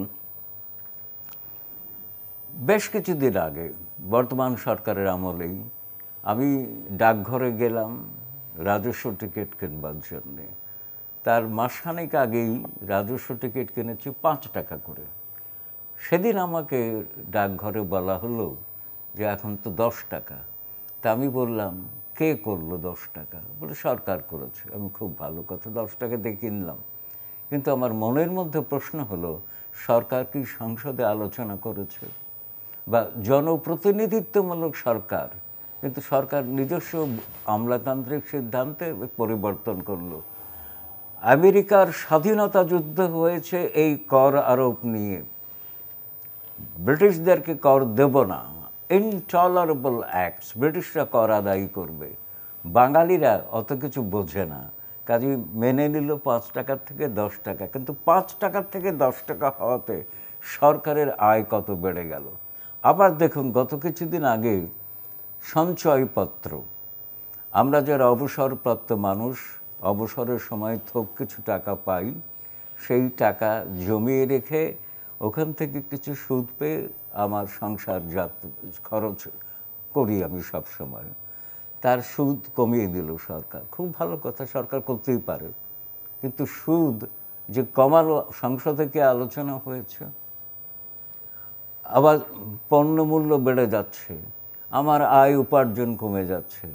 বেশ কিছুদিন আগে বর্তমান সরকারের আমলেই আমি ডাকঘরে গেলাম রাজস্ব টিকিট কিনবার জন্যে। তার মাসখানেক আগেই রাজস্ব টিকিট কিনেছি 5 টাকা করে। সেদিন আমাকে ডাকঘরে বলা হলো যে এখন তো 10 টাকা। তা আমি বললাম, কে করলো 10 টাকা? বলে সরকার করেছে। আমি, খুব ভালো কথা, 10 টাকা দিয়ে কিনলাম। কিন্তু আমার মনের মধ্যে প্রশ্ন হলো, সরকার কি সংসদে আলোচনা করেছে? বা জনপ্রতিনিধিত্বমূলক সরকার, কিন্তু সরকার নিজস্ব আমলাতান্ত্রিক সিদ্ধান্তে পরিবর্তন করলো। আমেরিকার স্বাধীনতা যুদ্ধ হয়েছে এই কর আরোপ নিয়ে, ব্রিটিশদেরকে কর দেব না, ইনটলারেবল অ্যাক্টস, ব্রিটিশরা কর আদায় করবে। বাঙালিরা অত কিছু বোঝে না, কাজে মেনে নিল 5 টাকার থেকে 10 টাকা। কিন্তু 5 টাকার থেকে 10 টাকা হওয়াতে সরকারের আয় কত বেড়ে গেল। আবার দেখুন, গত কিছুদিন আগে সঞ্চয়পত্র, আমরা যারা অবসরপ্রাপ্ত মানুষ, অবসরের সময় থোক কিছু টাকা পাই, সেই টাকা জমিয়ে রেখে ওখান থেকে কিছু সুদ পেয়ে আমার সংসার খরচ করি আমি সব সময়। তার সুদ কমিয়ে দিল সরকার। খুব ভালো কথা, সরকার করতেই পারে, কিন্তু সুদ যে কমালো সংসদে কি আলোচনা হয়েছে? আবার পণ্যমূল্য বেড়ে যাচ্ছে, আমার আয় উপার্জন কমে যাচ্ছে।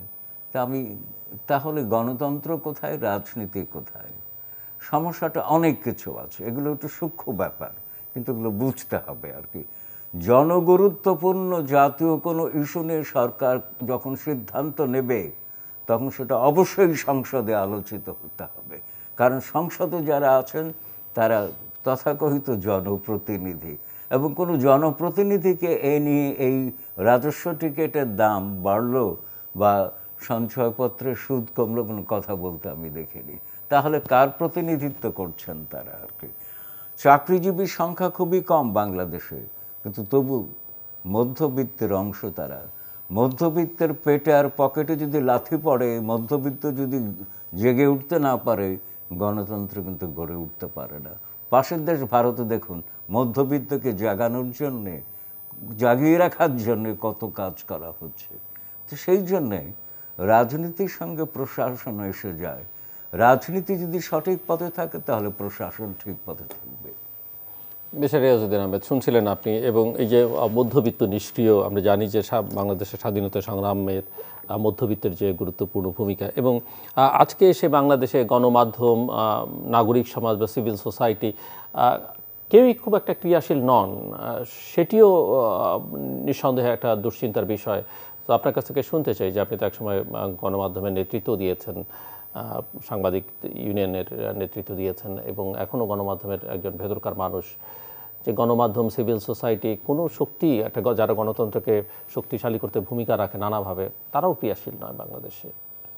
তাহলে গণতন্ত্র কোথায়, রাজনীতি কোথায়? সমস্যাটা অনেক কিছু আছে, এগুলো একটু সূক্ষ্ম ব্যাপার, কিন্তু এগুলো বুঝতে হবে আর কি। জনগুরুত্বপূর্ণ জাতীয় কোনো ইস্যু নিয়ে সরকার যখন সিদ্ধান্ত নেবে, তখন সেটা অবশ্যই সংসদে আলোচিত হতে হবে। কারণ সংসদে যারা আছেন তারা তথাকথিত জনপ্রতিনিধি, এবং কোনো জনপ্রতিনিধিকে এ নিয়ে এই রাজস্ব টিকিটের দাম বাড়লো বা সঞ্চয়পত্রের সুদ কমলো কোনো কথা বলতে আমি দেখিনি। তাহলে কার প্রতিনিধিত্ব করছেন তারা আর কি? চাকরিজীবীর সংখ্যা খুবই কম বাংলাদেশে, কিন্তু তবু মধ্যবিত্তের অংশ তারা। মধ্যবিত্তের পেটে আর পকেটে যদি লাথি পড়ে, মধ্যবিত্ত যদি জেগে উঠতে না পারে, গণতন্ত্র কিন্তু গড়ে উঠতে পারে না। পাশের দেশ ভারতে দেখুন, মধ্যবিত্তকে জাগানোর জন্যে, জাগিয়ে রাখার জন্যে কত কাজ করা হচ্ছে। তো সেই জন্যে রাজনীতির সঙ্গে প্রশাসন এসে যায়। রাজনীতি যদি সঠিক পথে থাকে তাহলে প্রশাসন ঠিক পথে থাকবে। বেশার রিয়াজউদ্দিন আহমেদ, শুনছিলেন আপনি। এবং এই যে মধ্যবিত্ত নিষ্ক্রিয়, আমরা জানি যে বাংলাদেশের স্বাধীনতা সংগ্রামের মধ্যবিত্তের যে গুরুত্বপূর্ণ ভূমিকা, এবং আজকে এসে বাংলাদেশে গণমাধ্যম, নাগরিক সমাজ বা সিভিল সোসাইটি কেউই খুব একটা ক্রিয়াশীল নন, সেটিও নিঃসন্দেহে একটা দুশ্চিন্তার বিষয়। তো আপনার কাছ থেকে শুনতে চাই যে আপনি তো একসময় গণমাধ্যমের নেতৃত্ব দিয়েছেন, সাংবাদিক ইউনিয়নের নেতৃত্ব দিয়েছেন, এবং এখনও গণমাধ্যমের একজন ভেতরকার মানুষ, যে গণমাধ্যম, সিভিল সোসাইটি, কোনো শক্তি একটা যারা গণতন্ত্রকে শক্তিশালী করতে ভূমিকা রাখে নানাভাবে, তারাও ক্রিয়াশীল নয় বাংলাদেশে।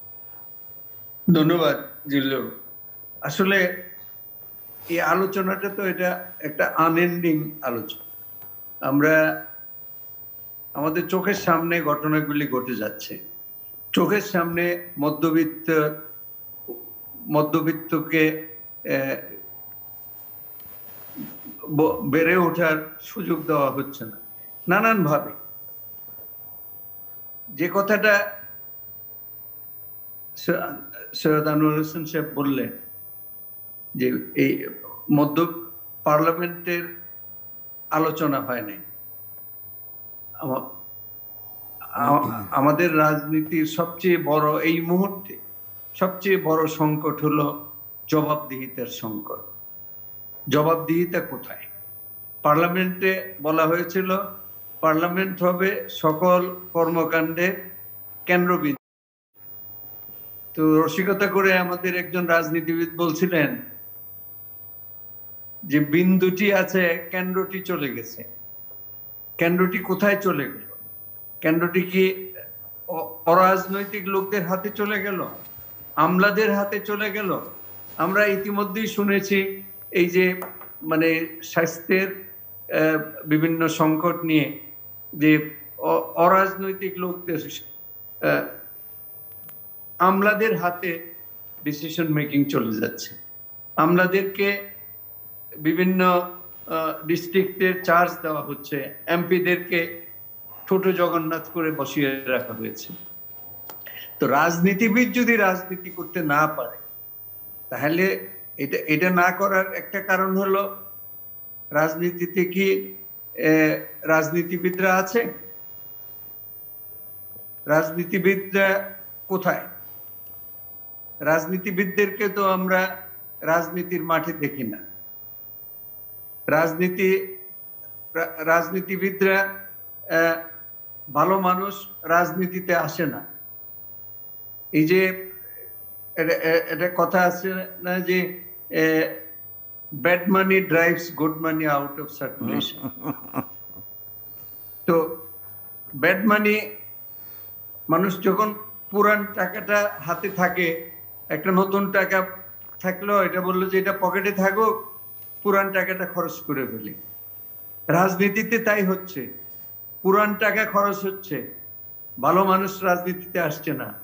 ধন্যবাদ জিল্লু। আসলে এই আলোচনাটা তো এটা একটা আনএন্ডিং আলোচনা। আমরা আমাদের চোখের সামনে ঘটনাগুলি ঘটে যাচ্ছে, চোখের সামনে মধ্যবিত্তকে বেড়ে ওঠার সুযোগ দেওয়া হচ্ছে না নানান ভাবে। যে কথাটা সৈয়দ আনোয়ার হোসেন সাহেব বললেন যে এই মধ্য পার্লামেন্টের আলোচনা হয় নাই, আমাদের রাজনীতির সবচেয়ে বড়, এই মুহূর্তে সবচেয়ে বড় সংকট হলো জবাবদিহিতার সংকট। জবাবদিহিতা কোথায়? পার্লামেন্টে বলা হয়েছিল পার্লামেন্ট হবে সকল কর্মকাণ্ডের কেন্দ্রবিন্দু। তো রসিকতা করে আমাদের একজন রাজনীতিবিদ বলছিলেন যে বিন্দুটি আছে, কেন্দ্রটি চলে গেছে। কেন্দ্রটি কোথায় চলে গেল? কেন্দ্রটি কি অরাজনৈতিক লোকদের হাতে চলে গেল? আমলাদের হাতে চলে গেল? আমরা ইতিমধ্যেই শুনেছি এই যে স্বাস্থ্যের বিভিন্ন সংকট নিয়ে যে অরাজনৈতিক লোকদের আমলাদের হাতে ডিসিশন মেকিং চলে যাচ্ছে। আমলাদেরকে বিভিন্ন ডিস্ট্রিক্টের চার্জ দেওয়া হচ্ছে, এমপিদেরকে ছোট জগন্নাথ করে বসিয়ে রাখা হয়েছে। তো রাজনীতিবিদ যদি রাজনীতি করতে না পারে, তাহলে এটা না করার একটা কারণ হলো রাজনীতিতে কি রাজনীতিবিদরা আছে? রাজনীতিবিদরা কোথায়? রাজনীতিবিদদেরকে তো আমরা রাজনীতির মাঠে দেখি না। রাজনীতিবিদরা ভালো মানুষ রাজনীতিতে আসে না। এই যে এটা কথা আছে না যে bad money drives good money out of circulation. তো ব্যাড মানি, মানুষ যখন পুরান টাকাটা হাতে থাকে, একটা নতুন টাকা থাকলো, এটা বললো যে এটা পকেটে থাকুক, পুরান টাকাটা খরচ করে ফেলি। রাজনীতিতে তাই হচ্ছে, পুরান টাকা খরচ হচ্ছে, ভালো মানুষ রাজনীতিতে আসছে না।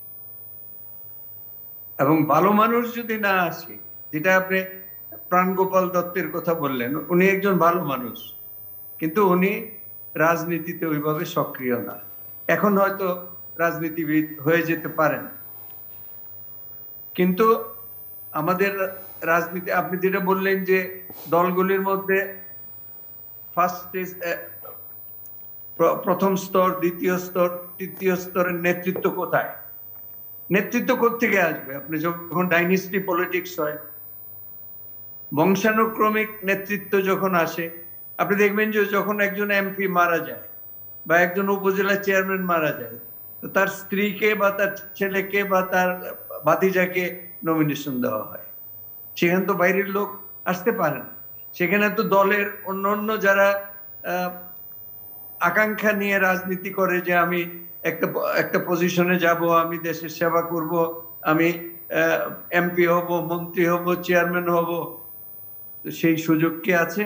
এবং ভালো মানুষ যদি না আসে, যেটা আপনি প্রাণগোপাল দত্তের কথা বললেন, উনি একজন ভালো মানুষ, কিন্তু উনি রাজনীতিতে ওইভাবে সক্রিয় না। এখন হয়তো রাজনীতিবিদ হয়ে যেতে পারেন, কিন্তু আমাদের রাজনীতি, আপনি যেটা বললেন যে দলগুলির মধ্যে প্রথম স্তর, দ্বিতীয় স্তর, তৃতীয় স্তরের নেতৃত্ব কোথায়? নেতৃত্ব কোত্থেকে আসবে? আপনি যখন ডাইনেস্টি পলিটিক্স হয়, বংশানুক্রমিক নেতৃত্ব যখন আসে, আপনি দেখবেন যে যখন একজন এমপি মারা যায় বা একজন উপজেলা চেয়ারম্যান মারা যায়, তো তার স্ত্রীকে বা তার ছেলেকে বা তার ভাতিজাকে নমিনেশন দেওয়া হয়। সেখানে তো বাইরের লোক আসতে পারে না। সেখানে তো দলের অন্য যারা আকাঙ্ক্ষা নিয়ে রাজনীতি করে যে আমি একটা পজিশনে যাব, আমি দেশের সেবা করব, আমি এমপি হব, মন্ত্রী হব, চেয়ারম্যান হব, সেই সুযোগ কি আছে?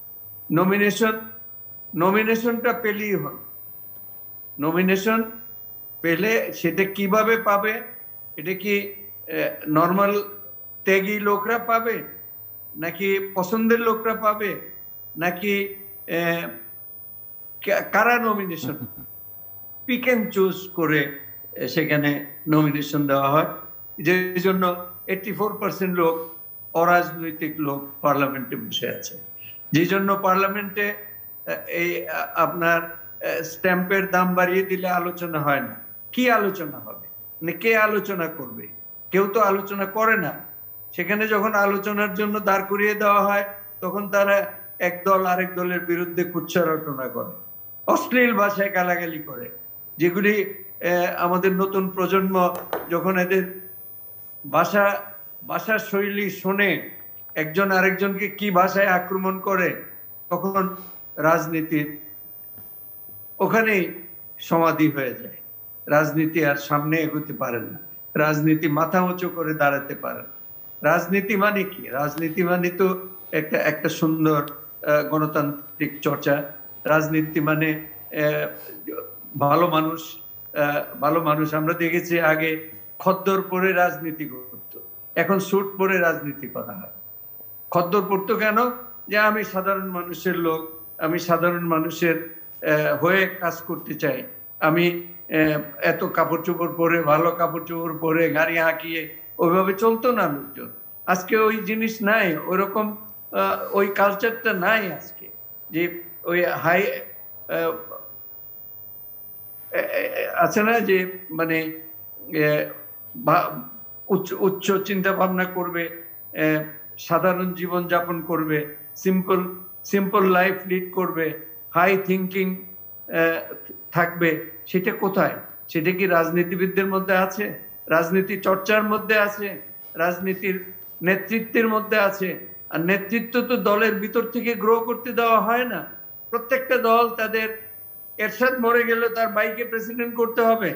নমিনেশনটা পেলেই হয়। নমিনেশন পেলে সেটা কিভাবে পাবে? এটা কি নর্মাল ত্যাগী লোকরা পাবে, নাকি পছন্দের লোকরা পাবে, নাকি কারা নমিনেশন পিক এন্ড চুজ করে সেখানে নমিনেশন দেওয়া হয়? যে জন্য 84% লোক অরাজনৈতিক লোক পার্লামেন্টে বসে আছে। যে জন্য পার্লামেন্টে এই আপনার স্ট্যাম্পের দাম বাড়িয়ে দিলে আলোচনা হয় না। কি আলোচনা হবে? মানে কে আলোচনা করবে? কেউ তো আলোচনা করে না। সেখানে যখন আলোচনার জন্য দাঁড় করিয়ে দেওয়া হয়, তখন তারা এক দল আরেক দলের বিরুদ্ধে কুৎসা রটনা করে, অশ্লীল ভাষায় গালাগালি করে, যেগুলি আমাদের নতুন প্রজন্ম যখন এদের ভাষার শৈলী শোনে, একজন আরেকজনকে কি ভাষায় আক্রমণ করে, তখন রাজনীতির ওখানেই সমাধি হয়ে যায়। রাজনীতি আর সামনে এগোতে পারে না, রাজনীতি মাথা উঁচু করে দাঁড়াতে পারে না। রাজনীতি মানে কি? রাজনীতি মানে তো একটা সুন্দর গণতান্ত্রিক চর্চা। রাজনীতি মানে ভালো মানুষ। আমরা দেখেছি আগে খদ্দর পরে রাজনীতি করত, এখন স্যুট পরে রাজনীতি করা হয়। খদ্দর পরতো কেন? যে আমি সাধারণ মানুষের লোক, আমি সাধারণ মানুষের হয়ে কাজ করতে চাই, আমি এত কাপড় চোপড় পরে, ভালো কাপড় চোপড় পরে, গাড়ি হাঁকিয়ে ওইভাবে চলতো না লোকজন। আজকে ওই জিনিস নাই, ওইরকম ওই কালচারটা নাই আজকে, যে ওই হাই আছে না, যে মানে উচ্চ চিন্তা ভাবনা করবে, সাধারণ জীবন যাপন করবে, সিম্পল লাইফ লিড করবে, হাই থিঙ্কিং থাকবে। সেটা কোথায়? সেটা কি রাজনীতিবিদদের মধ্যে আছে? রাজনীতি চর্চার মধ্যে আছে? রাজনীতির নেতৃত্বের মধ্যে আছে? আর নেতৃত্ব তো দলের ভিতর থেকে গ্রো করতে দেওয়া হয় না। প্রত্যেকটা দল তাদের এরশাদ মরে গেলে তার ভাইকে প্রেসিডেন্ট করতে হবে।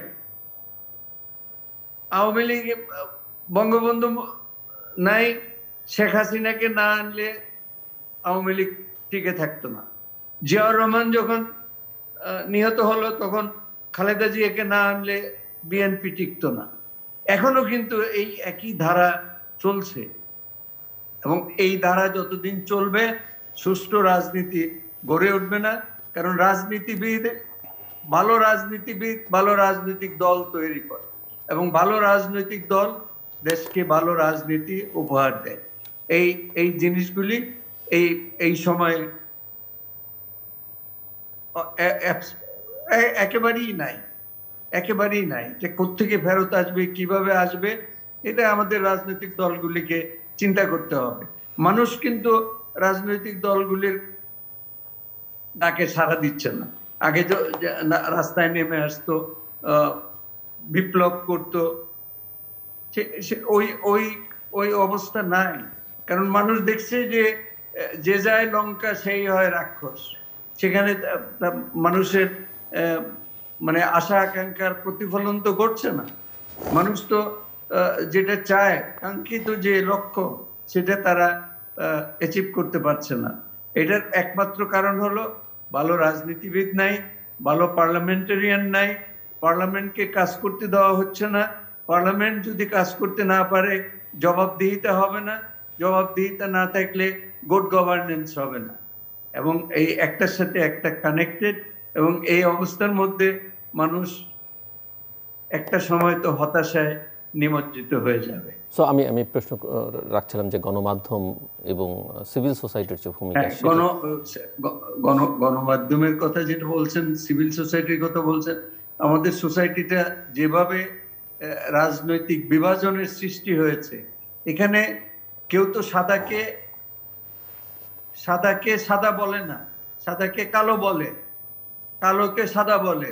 আওয়ামী লীগ, বঙ্গবন্ধু নাই, শেখ হাসিনাকে না আনলে আওয়ামী লীগ টিকে থাকতো না। জিয়াউর রহমান যখন নিহত হলো তখন খালেদা জিয়াকে না আনলে বিএনপি টিকতো না। এখনো কিন্তু এই একই ধারা চলছে এবং এই ধারা যতদিন চলবে সুষ্ঠু রাজনীতি গড়ে উঠবে না। কারণ ভালো রাজনীতিবিদ ভালো রাজনৈতিক দল তৈরি করে এবং ভালো রাজনৈতিক দল দেশকে ভালো রাজনীতি উপহার দেয়। এই জিনিসগুলি এই সময় একেবারেই নাই। যে কোত্থেকে ফেরত আসবে, কিভাবে আসবে, এটা আমাদের রাজনৈতিক দলগুলিকে চিন্তা করতে হবে। মানুষ কিন্তু রাজনৈতিক দলগুলির ডাকে সাড়া দিচ্ছে না। আগে রাস্তায় নেমে আসতো, বিপ্লব করতো, ওই অবস্থা নাই। কারণ মানুষ দেখছে যে যায় লঙ্কা সেই হয় রাক্ষস। সেখানে মানুষের মানে আশা আকাঙ্ক্ষার প্রতিফলন তো ঘটছে না। মানুষ তো যেটা চায়, কাঙ্ক্ষিত যে লক্ষ্য, সেটা তারা অ্যাচিভ করতে পারছে না। এটার একমাত্র কারণ হলো ভালো রাজনীতিবিদ নাই, ভালো পার্লামেন্টারিয়ান নাই, পার্লামেন্টকে কাজ করতে দেওয়া হচ্ছে না। পার্লামেন্ট যদি কাজ করতে না পারে জবাবদিহিতা হবে না, জবাবদিহিতা না থাকলে গুড গভর্নেন্স হবে না। এবং এই একটার সাথে একটা কানেক্টেড। এবং এই অবস্থার মধ্যে মানুষ একটা সময় তো হতাশায় নিমজ্জিত হয়ে যাবে। সো আমি প্রশ্ন রাখছিলাম যে গণমাধ্যম এবং সিভিল সোসাইটির যে ভূমিকা, গণমাধ্যমের কথা যেটা বলছেন, সিভিল সোসাইটির কথা বলছেন, আমাদের সোসাইটিটা যেভাবে রাজনৈতিক বিভাজনের সৃষ্টি হয়েছে, এখানে কেউ তো সাদাকে সাদা বলে না, সাদাকে কালো বলে, কালোকে সাদা বলে।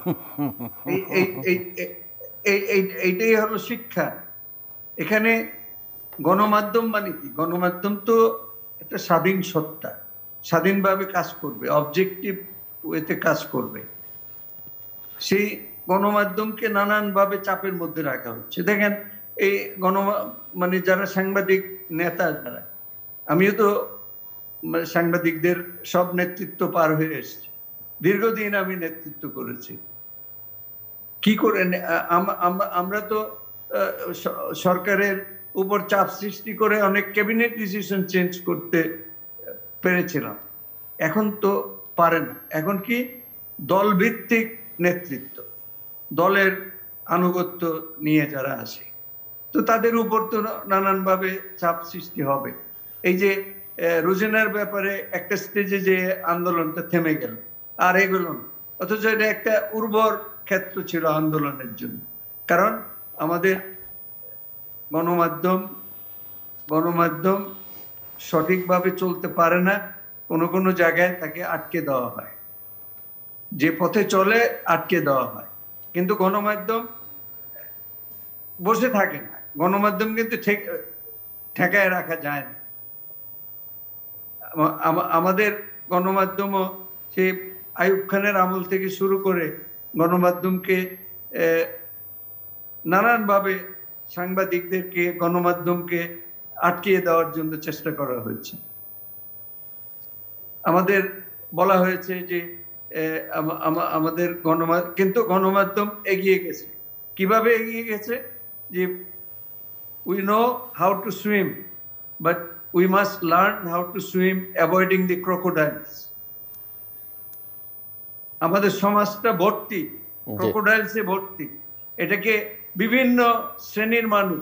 এইটাই হলো শিক্ষা। এখানে গণমাধ্যম মানে কি? গণমাধ্যম তো একটা স্বাধীন সত্তা, স্বাধীনভাবে কাজ করবে, অবজেক্টিভ ওয়েতে কাজ করবে। সেই গণমাধ্যমকে নানানভাবে চাপের মধ্যে রাখা হচ্ছে। দেখেন এই মানে যারা সাংবাদিক নেতা, যারা, আমিও তো সাংবাদিকদের সব নেতৃত্ব পার হয়ে এসেছি, দীর্ঘদিন আমি নেতৃত্ব করেছি। কি করে আমরা তো সরকারের উপর চাপ সৃষ্টি করে অনেক ক্যাবিনেট ডিসিশন চেঞ্জ করতে পেরেছিলাম। এখন তো পারে না। এখন কি দলভিত্তিক নেতৃত্ব, দলের আনুগত্য নিয়ে যারা আসে, তো তাদের উপর তো নানানভাবে চাপ সৃষ্টি হবে। এই যে রোজিনার ব্যাপারে একটা স্টেজে যে আন্দোলনটা থেমে গেল, আর এগুলো, অথচ এটা একটা উর্বর ক্ষেত্র ছিল আন্দোলনের জন্য। কারণ আমাদের গণমাধ্যম সঠিকভাবে চলতে পারে না, কোনো জায়গায় তাকে আটকে দেওয়া হয়, যে পথে চলে আটকে দেওয়া হয়। কিন্তু গণমাধ্যম বসে থাকে না, গণমাধ্যম কিন্তু ঠেকায় রাখা যায় না। আমাদের গণমাধ্যমও সে আইয়ুব খানের আমল থেকে শুরু করে গণমাধ্যমকে নানানভাবে সাংবাদিকদেরকে, গণমাধ্যমকে আটকিয়ে দেওয়ার জন্য চেষ্টা করা হয়েছে। আমাদের বলা হয়েছে যে আমাদের কিন্তু গণমাধ্যম এগিয়ে গেছে। কিভাবে এগিয়ে গেছে? যে we know how to swim, but we must learn how to swim avoiding the crocodiles. আমাদের সমাজটা ভর্তি ক্রোকোডাইলসে ভর্তি। এটাকে বিভিন্ন শ্রেণীর মানুষ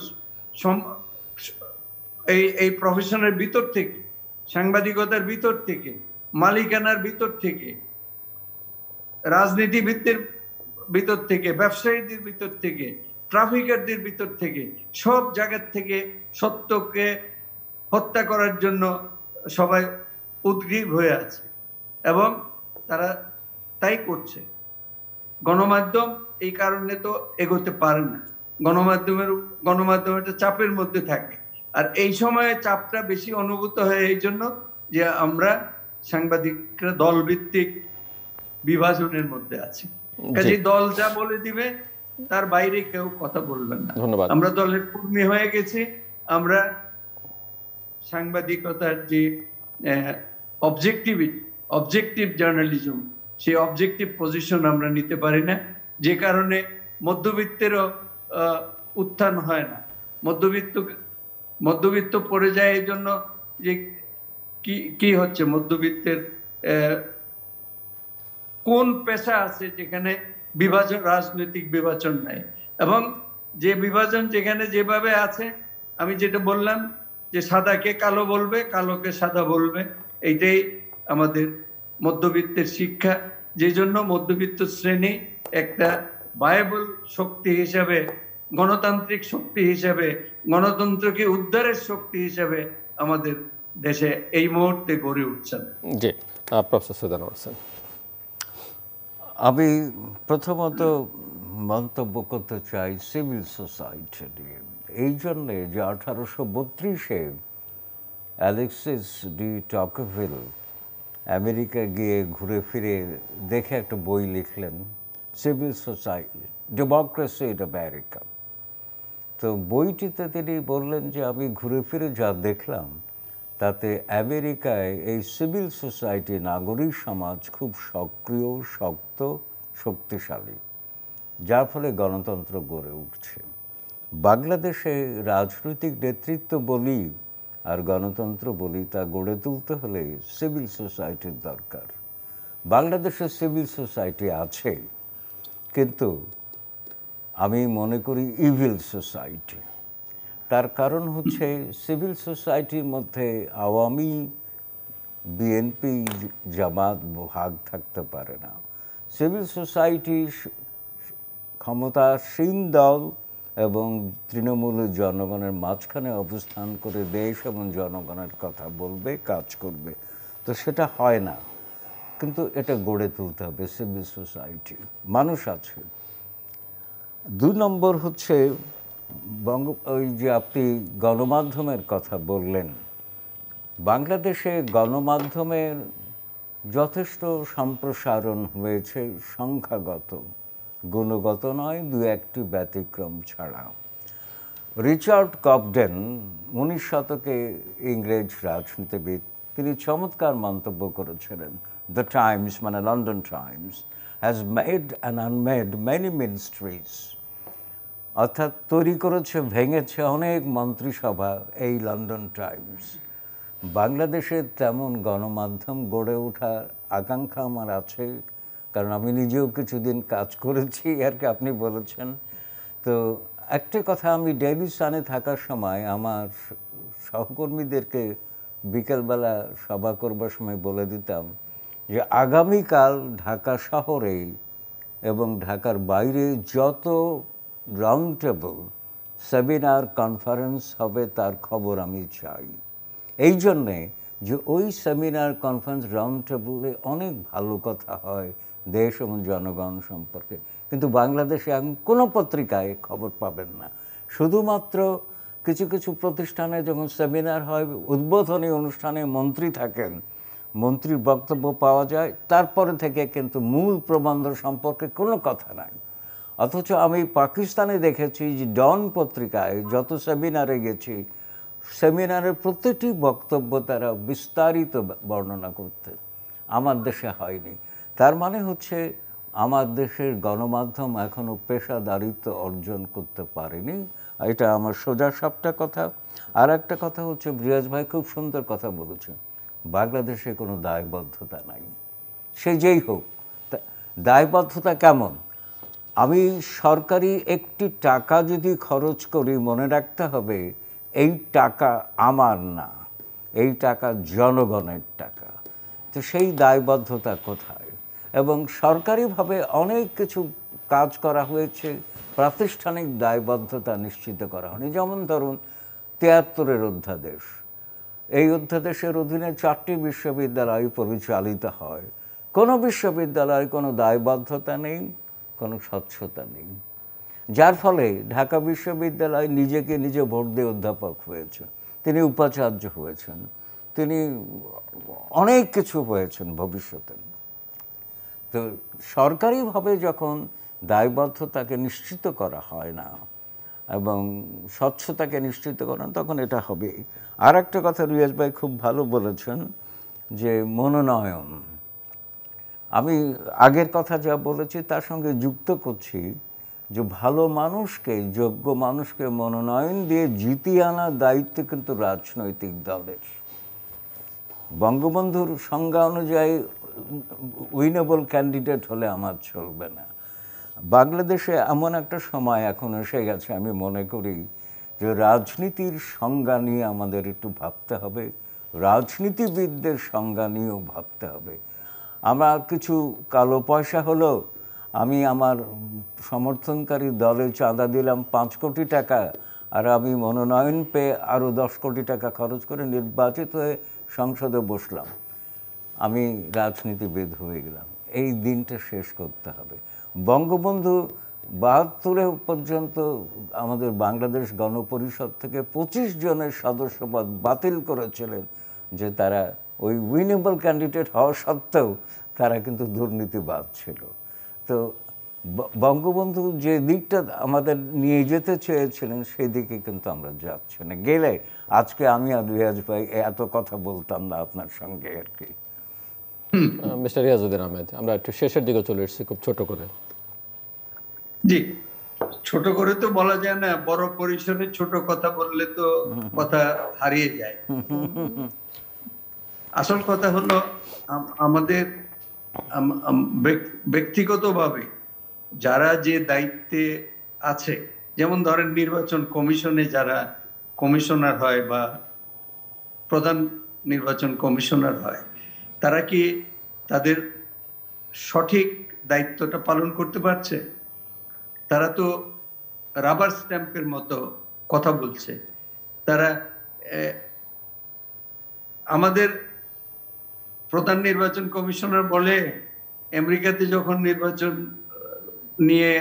এই প্রফেশনের ভিতর থেকে, সাংবাদিকতার ভিতর থেকে, মালিকানার ভিতর থেকে, রাজনীতিবিদদের ভিতর থেকে, ব্যবসায়ীদের ভিতর থেকে, ট্রাফিকারদের ভিতর থেকে, সব জায়গার থেকে সত্যকে হত্যা করার জন্য সবাই উদ্গ্রীব হয়ে আছে এবং তারা তাই করছে। গণমাধ্যম এই কারণে তো এগোতে পারে না। গণমাধ্যম একটা চাপের মধ্যে থাকে। আর এই সময়ে চাপটা বেশি অনুভূত হয় এই জন্য যে আমরা সাংবাদিকরা দলভিত্তিক বিভাজনের মধ্যে আছি। কাজে দল যা বলে দিবে তার বাইরে কেউ কথা বলবেন না। আমরা দলের কর্মী হয়ে গেছি। আমরা সাংবাদিকতার যে অবজেক্টিভ জার্নালিজম, সেই অবজেক্টিভ পজিশন আমরা নিতে পারি না, যে কারণে মধ্যবিত্তেরও উত্থান হয় না। মধ্যবিত্ত পড়ে যায় এই জন্য যে কি হচ্ছে, মধ্যবিত্তের কোন পেশা আছে যেখানে বিভাজন, রাজনৈতিক বিভাজন নাই, এবং যে বিভাজন যেখানে যেভাবে আছে, আমি যেটা বললাম যে সাদাকে কালো বলবে, কালোকে সাদা বলবে, এইটাই আমাদের মধ্যবিত্তের শিক্ষা। যে জন্য মধ্যবিত্ত শ্রেণী একটা ভায়াবল শক্তি হিসাবে, গণতান্ত্রিক শক্তি হিসাবে, গণতন্ত্রকে উদ্ধারের শক্তি হিসাবে আমাদের দেশে এই মুহূর্তে গড়ে উঠছেন। জি, প্রফেসর সুলতানুর হোসেন। আমি প্রথমত মন্তব্য করতে চাই সিভিল সোসাইটি নিয়ে, এই জন্যে যে 1832-এ অ্যালেক্সিস ডি টকভিল আমেরিকা গিয়ে ঘুরে ফিরে দেখে একটা বই লিখলেন, civil society democracy in America. তো বইটিতে তিনি বললেন যে আমি ঘুরে ফিরে যা দেখলাম তাতে আমেরিকায় এই সিভিল সোসাইটি, নাগরিক সমাজ খুব সক্রিয়, শক্ত, শক্তিশালী, যার ফলে গণতন্ত্র গড়ে উঠছে। বাংলাদেশে রাজনৈতিক নেতৃত্ব বলি আর গণতন্ত্র বলি, তা গড়ে তুলতে হলে সিভিল সোসাইটির দরকার। বাংলাদেশে সিভিল সোসাইটি আছে, কিন্তু আমি মনে করি ইভিল সোসাইটি। তার কারণ হচ্ছে সিভিল সোসাইটির মধ্যে আওয়ামী, বিএনপি, জামাত ভাগ থাকতে পারে না। সিভিল সোসাইটি ক্ষমতাসীন দল এবং তৃণমূলের জনগণের মাঝখানে অবস্থান করে দেশ এবং জনগণের কথা বলবে, কাজ করবে। তো সেটা হয় না, কিন্তু এটা গড়ে তুলতে হবে সিভিল সোসাইটি। মানুষ আছে। 2 নম্বর হচ্ছে ওই যে আপনি গণমাধ্যমের কথা বললেন, বাংলাদেশে গণমাধ্যমের যথেষ্ট সম্প্রসারণ হয়েছে সংখ্যাগত, গুণগত নয়, 2-1টি ব্যতিক্রম ছাড়া। রিচার্ড কবডেন 19 শতকে ইংরেজ রাজনীতিবিদ, তিনি চমৎকার মন্তব্য করেছিলেন, দ্য টাইমস মানে London Times has made and unmade many ministries, অর্থাৎ তৈরি করেছে, ভেঙেছে অনেক মন্ত্রিসভা এই লন্ডন টাইমস। বাংলাদেশে তেমন গণমাধ্যম গড়ে ওঠার আকাঙ্ক্ষা আমার আছে, কারণ আমি নিজেও কিছুদিন কাজ করেছি আর কি, আপনি বলেছেন। তো একটা কথা, আমি ডেইলি সানে থাকার সময় আমার সহকর্মীদেরকে বিকেলবেলা সভা করবার সময় বলে দিতাম যে আগামীকাল ঢাকা শহরে এবং ঢাকার বাইরে যত রাউন্ড টেবল, সেমিনার, কনফারেন্স হবে তার খবর আমি চাই। এই জন্যে যে ওই সেমিনার, কনফারেন্স, রাউন্ড টেবলে অনেক ভালো কথা হয় দেশ এবং জনগণ সম্পর্কে, কিন্তু বাংলাদেশে এখন কোনো পত্রিকায় খবর পাবেন না। শুধুমাত্র কিছু কিছু প্রতিষ্ঠানে যখন সেমিনার হয়, উদ্বোধনী অনুষ্ঠানে মন্ত্রী থাকেন, মন্ত্রীর বক্তব্য পাওয়া যায়, তারপরে থেকে কিন্তু মূল প্রবন্ধ সম্পর্কে কোনো কথা নাই। অথচ আমি পাকিস্তানে দেখেছি যে ডন পত্রিকায় যত সেমিনারে গেছি, সেমিনারের প্রতিটি বক্তব্য তারা বিস্তারিত বর্ণনা করতেন। আমার দেশে হয়নি। তার মানে হচ্ছে আমার দেশের গণমাধ্যম এখনও পেশাদারিত্ব অর্জন করতে পারেনি। এটা আমার সোজা সাপটা কথা। আর একটা কথা হচ্ছে, বৃয়াজ ভাই খুব সুন্দর কথা বলেছেন, বাংলাদেশে কোনো দায়বদ্ধতা নাই। সে যেই হোক, দায়বদ্ধতা কেমন? আমি সরকারি একটি টাকা যদি খরচ করি, মনে রাখতে হবে এই টাকা আমার না, এই টাকা জনগণের টাকা। তো সেই দায়বদ্ধতা কোথায়? এবং সরকারিভাবে অনেক কিছু কাজ করা হয়েছে, প্রাতিষ্ঠানিক দায়বদ্ধতা নিশ্চিত করা হয়নি। যেমন ধরুন 73-এর অধ্যাদেশ, এই অধ্যাদেশের অধীনে 4টি বিশ্ববিদ্যালয় পরিচালিত হয়। কোনো বিশ্ববিদ্যালয়ে কোনো দায়বদ্ধতা নেই, কোনো স্বচ্ছতা নেই, যার ফলে ঢাকা বিশ্ববিদ্যালয় নিজেকে নিজে ভোট দিয়ে অধ্যাপক হয়েছে, তিনি উপাচার্য হয়েছেন, তিনি অনেক কিছু হয়েছেন ভবিষ্যতে। তো সরকারিভাবে যখন দায়বদ্ধতাকে নিশ্চিত করা হয় না এবং স্বচ্ছতাকে নিশ্চিত করেন, তখন এটা হবে। আর একটা কথা রিয়াজ ভাই খুব ভালো বলেছেন যে মনোনয়ন, আমি আগের কথা যা বলেছি তার সঙ্গে যুক্ত করছি যে ভালো মানুষকে, যোগ্য মানুষকে মনোনয়ন দিয়ে জিতিয়ে আনার দায়িত্ব কিন্তু রাজনৈতিক দলের। বঙ্গবন্ধুর সংজ্ঞা অনুযায়ী উইনেবল ক্যান্ডিডেট হলে আমার চলবে না। বাংলাদেশে এমন একটা সময় এখন এসে গেছে, আমি মনে করি যে রাজনীতির সংজ্ঞা নিয়ে আমাদের একটু ভাবতে হবে, রাজনীতিবিদদের সংজ্ঞা নিয়েও ভাবতে হবে। আমার কিছু কালো পয়সা হলো, আমি আমার সমর্থনকারী দলে চাঁদা দিলাম 5 কোটি টাকা, আর আমি মনোনয়ন পেয়ে আরও 10 কোটি টাকা খরচ করে নির্বাচিত হয়ে সংসদে বসলাম, আমি রাজনীতিবিদ হয়ে গেলাম। এই দিনটা শেষ করতে হবে। বঙ্গবন্ধু 72 পর্যন্ত আমাদের বাংলাদেশ গণপরিষদ থেকে 25 জনের সদস্যপদ বাতিল করেছিলেন, যে তারা ওই উইনেবল ক্যান্ডিডেট হওয়া সত্ত্বেও তারা কিন্তু দুর্নীতিবাদ ছিল। তো বঙ্গবন্ধু যে দিকটা আমাদের নিয়ে যেতে চেয়েছিলেন সেই দিকে কিন্তু আমরা যাচ্ছি না। গেলে আজকে আমি আর রিয়াজ ভাই এত কথা বলতাম না আপনার সঙ্গে আর কি। মিস্টার রিয়াজউদ্দিন আহমেদ, আমরা একটু শেষের দিকে চলে এসেছি, খুব ছোট করে। জি, ছোট করে তো বলা যায় না, বড় পরিসরে ছোট কথা বললে তো কথা হারিয়ে যায়। আসল কথা হলো আমাদের ব্যক্তিগতভাবে যারা যে দায়িত্বে আছে, যেমন ধরেন নির্বাচন কমিশনে যারা কমিশনার হয় বা প্রধান নির্বাচন কমিশনার হয়, তারা কি তাদের সঠিক দায়িত্বটা পালন করতে পারছে? তারা তো রাবার স্ট্যাম্পের মতো কথা বলছে। তারা আমাদের প্রধান নির্বাচন কমিশনার বলে, আমেরিকাতে যখন নির্বাচন নিয়ে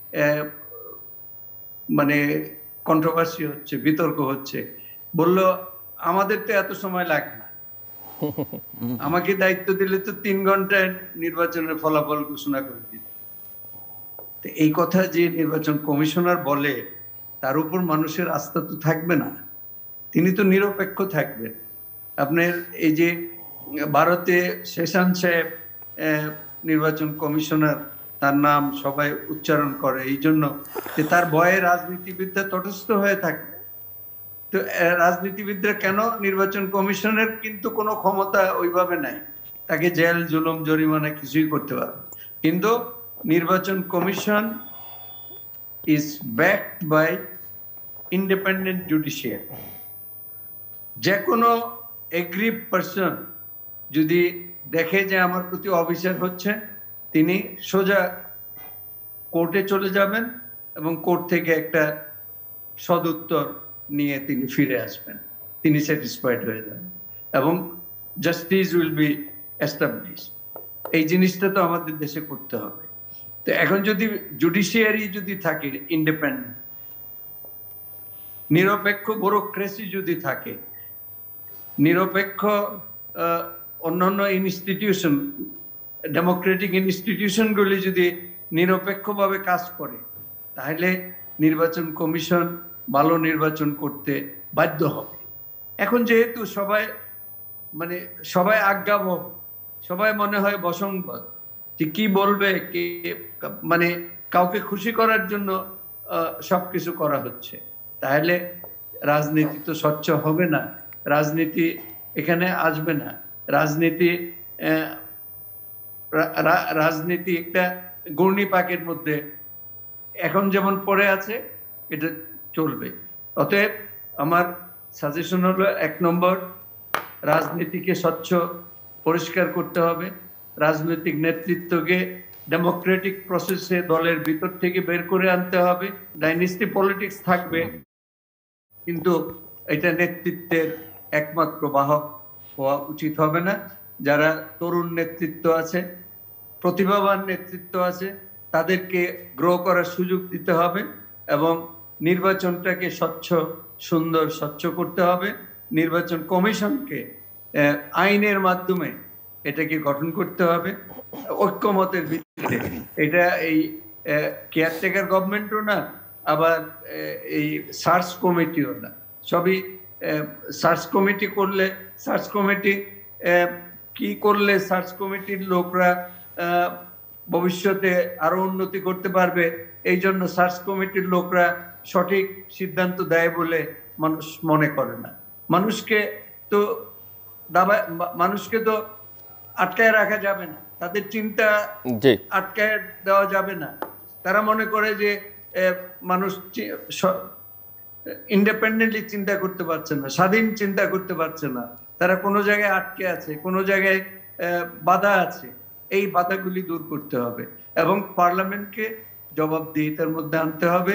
মানে কন্ট্রোভার্সি হচ্ছে, বিতর্ক হচ্ছে, বলল আমাদের তো এত সময় লাগে না, আমাকে দায়িত্ব দিলে তো 3 ঘন্টায় নির্বাচনের ফলাফল ঘোষণা করে দিত। তো এই কথা যে নির্বাচন কমিশনার বলে, তার উপর মানুষের আস্থা তো থাকবে না। তিনি তো নিরপেক্ষ থাকবেন। আপনার এই যে ভারতে শেষান সাহেব নির্বাচন কমিশনার, তার নাম সবাই উচ্চারণ করে এই জন্য যে তার ভয়ে রাজনীতিবিদরা তটস্থ হয়ে থাকে। তো রাজনীতিবিদরা কেন? নির্বাচন কমিশনের কিন্তু কোনো ক্ষমতা ওইভাবে নাই, তাকে জেল, জুলুম, জরিমানা কিছুই করতে পারবে। কিন্তু নির্বাচন commission is backed by independent judiciary. যে কোনো এগ্রিভ পারসন যদি দেখে যে আমার প্রতি অবিচার হচ্ছে, তিনি সোজা কোর্টে চলে যাবেন এবং কোর্ট থেকে একটা সদুত্তর নিয়ে তিনি ফিরে আসবেন, তিনি স্যাটিসফাইড হয়ে যাবেন এবং জাস্টিস উইল বি এস্টাবলিশ। এই জিনিসটা তো আমাদের দেশে করতে হবে। তো এখন যদি জুডিশিয়ারি যদি থাকে ইন্ডিপেন্ডেন্ট, নিরপেক্ষ ব্যুরোক্রেসি যদি থাকে, নিরপেক্ষ অন্যান্য ইনস্টিটিউশন, ডেমোক্রেটিক ইনস্টিটিউশনগুলি যদি নিরপেক্ষভাবে কাজ করে, তাহলে নির্বাচন কমিশন ভালো নির্বাচন করতে বাধ্য হবে। এখন যেহেতু সবাই আজ্ঞাবহ, সবাই মনে হয় বশংবদ, যে কি বলবে, কি কাউকে খুশি করার জন্য সবকিছু করা হচ্ছে, তাহলে রাজনীতি তো স্বচ্ছ হবে না, রাজনীতি এখানে আসবে না। রাজনীতি একটা ঘূর্ণিপাকের মধ্যে এখন যেমন পড়ে আছে, এটা চলবে। অতএব আমার সাজেশন হলো, 1 নম্বর, রাজনীতিকে স্বচ্ছ পরিষ্কার করতে হবে। রাজনৈতিক নেতৃত্বকে ডেমোক্রেটিক প্রসেসে দলের ভিতর থেকে বের করে আনতে হবে। ডাইনেস্টি পলিটিক্স থাকবে, কিন্তু এটা নেতৃত্বের একমাত্র বাহক হওয়া উচিত হবে না। যারা তরুণ নেতৃত্ব আছে, প্রতিভাবান নেতৃত্ব আছে, তাদেরকে গ্রো করার সুযোগ দিতে হবে এবং নির্বাচনটাকে স্বচ্ছ, সুন্দর, স্বচ্ছ করতে হবে। নির্বাচন কমিশনকে আইনের মাধ্যমে এটাকে গঠন করতে হবে ঐক্যমতের ভিত্তিতে। এটা এই কেয়ারটেকার গভর্নমেন্টও না, আবার এই সার্চ কমিটিও না। সবই সার্চ কমিটি করলে, সার্চ কমিটি কি করলে সার্চ কমিটির লোকরা ভবিষ্যতে আরো উন্নতি করতে পারবে, এই জন্য সার্চ কমিটির লোকরা সঠিক সিদ্ধান্ত দেয় বলে মানুষ মনে করে না। মানুষকে তো আটকায় রাখা যাবে না, তাদের চিন্তা আটকায় দেওয়া যাবে না। তারা মনে করে যে মানুষ ইন্ডিপেন্ডেন্টলি চিন্তা করতে পারছে না, স্বাধীন চিন্তা করতে পারছে না, তারা কোনো জায়গায় আটকে আছে, কোনো জায়গায় বাধা আছে। এই বাধাগুলি দূর করতে হবে এবং পার্লামেন্টকে জবাবদিহিতার মধ্যে আনতে হবে।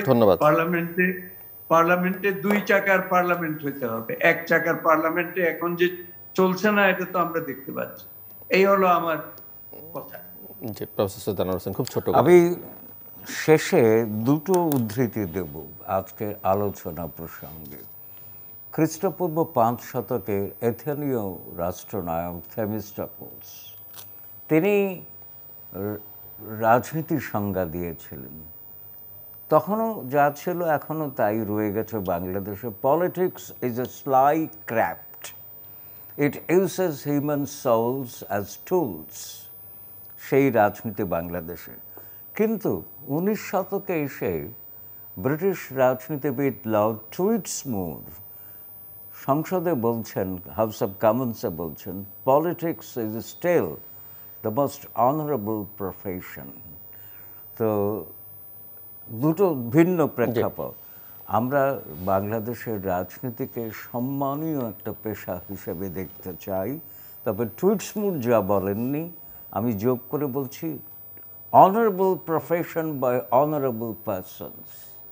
পার্লামেন্টে 2 চাকার পার্লামেন্ট হইতে হবে। 1 চাকার পার্লামেন্টে এখন যে চলছে না, এটা তো আমরা দেখতে পাচ্ছি। এই হলো আমার কথা। জি, প্রফেসর দানোয়ার হোসেন, খুব ছোট। আমি শেষে দুটো উদ্ধৃতি দেব আজকের আলোচনা প্রসঙ্গে। খ্রিস্টপূর্ব 5 শতকের এথেনীয় রাষ্ট্রনায়ক থেমিস্টকলস, তিনি রাজনীতির সংজ্ঞা দিয়েছিলেন। তখনও যা ছিল এখনও তাই রয়ে গেছে বাংলাদেশে। Politics is a sly craft, it uses human souls as tools. সেই রাজনীতি বাংলাদেশে। কিন্তু 19 শতকে এসে ব্রিটিশ রাজনীতিবিদ লর্ড টুইটসমুর সংসদে বলছেন, হাউস অফ কমন্সে বলছেন, politics is still the most honourable profession. তো দুটো ভিন্ন প্রেক্ষাপট। আমরা বাংলাদেশের রাজনীতিকে সম্মানীয় একটা পেশা হিসেবে দেখতে চাই। তবে টুইটসমুর যা বলেননি, আমি যোগ করে বলছি, honourable profession by honourable persons.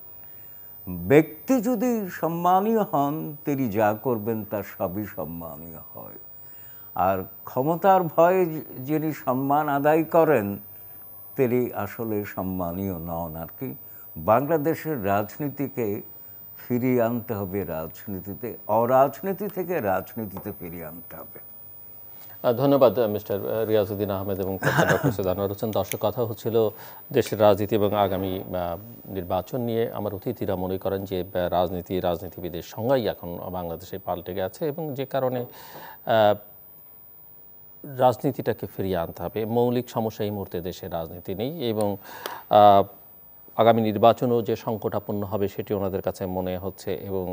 ব্যক্তি যদি সম্মানীয় হন, তিনি যা করবেন তা সবই সম্মানীয় হয়। আর ক্ষমতার ভয়ে যিনি সম্মান আদায় করেন, তিনি আসলে সম্মানীয় নন আর কি। বাংলাদেশের রাজনীতিকে ফিরিয়ে আনতে হবে রাজনীতিতে, অরাজনীতি থেকে রাজনীতিতে ফিরিয়ে আনতে হবে। ধন্যবাদ মিস্টার রিয়াজউদ্দিন আহমেদ এবং ডক্টর দানোয়ার হোসেন। দর্শক, কথা হচ্ছিল দেশের রাজনীতি এবং আগামী নির্বাচন নিয়ে। আমার অতিথিরা মনে করেন যে রাজনীতিবিদের সংজ্ঞাই এখন বাংলাদেশে পাল্টে গেছে এবং যে কারণে রাজনীতিটাকে ফিরিয়ে আনতে হবে। মৌলিক সমস্যা এই মুহূর্তে দেশের রাজনীতি নেই এবং আগামী নির্বাচনও যে সংকটাপন্ন হবে সেটি ওনাদের কাছে মনে হচ্ছে এবং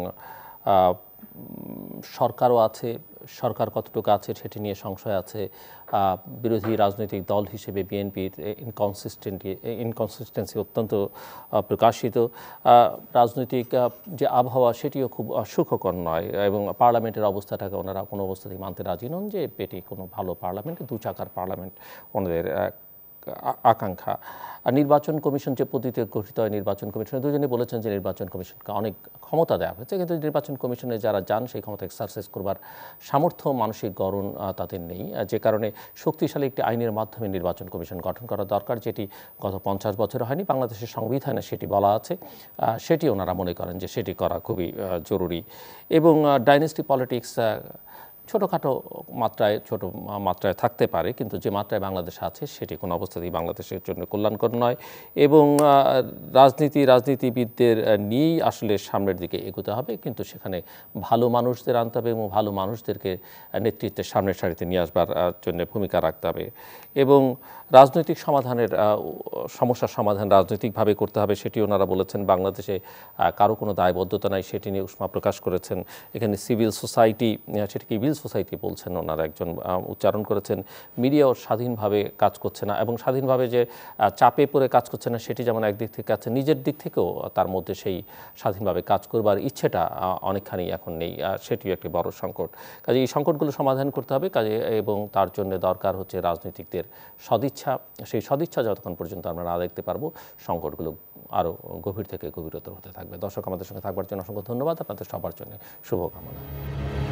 সরকারও আছে, সরকার কতটুকু আছে সেটি নিয়ে সংশয় আছে। বিরোধী রাজনৈতিক দল হিসেবে বিএনপির ইনকনসিস্টেন্সি অত্যন্ত প্রকাশিত। রাজনৈতিক যে আবহাওয়া সেটিও খুব সুখকর নয় এবং পার্লামেন্টের অবস্থাটাকে ওনারা কোনো অবস্থাতেই মানতে রাজি নন যে এটি কোনো ভালো পার্লামেন্ট, 2 চাকার পার্লামেন্ট ওনাদের আকাঙ্ক্ষা। আর নির্বাচন কমিশন যে পদ্ধতিতে গঠিত হয়, নির্বাচন কমিশনে দুজনেই বলেছেন যে নির্বাচন কমিশনকে অনেক ক্ষমতা দেওয়া হয়েছে, কিন্তু নির্বাচন কমিশনে যারা যান সেই ক্ষমতা এক্সারসাইজ করবার সামর্থ্য, মানসিক গড়ন তাদের নেই। যে কারণে শক্তিশালী একটি আইনের মাধ্যমে নির্বাচন কমিশন গঠন করা দরকার, যেটি গত 50 বছর হয়নি। বাংলাদেশের সংবিধানে সেটি বলা আছে, সেটি ওনারা মনে করেন যে সেটি করা খুবই জরুরি। এবং ডাইনেস্টি পলিটিক্স ছোটোখাটো মাত্রায় থাকতে পারে, কিন্তু যে মাত্রায় বাংলাদেশ আছে সেটি কোনো অবস্থাতেই বাংলাদেশের জন্য কল্যাণকর নয় এবং রাজনীতিবিদদের নিয়েই আসলে সামনের দিকে এগোতে হবে, কিন্তু সেখানে ভালো মানুষদের আনতে হবে এবং ভালো মানুষদেরকে নেতৃত্বের সামনের সারিতে নিয়ে আসবার জন্য ভূমিকা রাখতে হবে এবং রাজনৈতিক সমস্যার সমাধান রাজনৈতিকভাবে করতে হবে, সেটি ওনারা বলেছেন। বাংলাদেশে কারো কোনো দায়বদ্ধতা নাই, সেটি নিয়ে উষ্মা প্রকাশ করেছেন। এখানে সিভিল সোসাইটি, সেটিকে ইভিল সোসাইটি বলছেন ওনারা একজন উচ্চারণ করেছেন। মিডিয়াও স্বাধীনভাবে কাজ করছে না এবং স্বাধীনভাবে যে চাপে পড়ে কাজ করছে না সেটি যেমন একদিক থেকে আছে, নিজের দিক থেকেও তার মধ্যে সেই স্বাধীনভাবে কাজ করবার ইচ্ছেটা অনেকখানি এখন নেই, সেটিও একটি বড় সংকট। কাজে এই সংকটগুলো সমাধান করতে হবে এবং তার জন্য দরকার হচ্ছে রাজনীতিকদের সদিচ্ছা। সেই সদিচ্ছা যতক্ষণ পর্যন্ত আমরা না দেখতে পারবো, সংকটগুলো আরও গভীর থেকে গভীরতর হতে থাকবে। দর্শক, আমাদের সঙ্গে থাকবার জন্য অসংখ্য ধন্যবাদ। আপনাদের সবার জন্য শুভকামনা।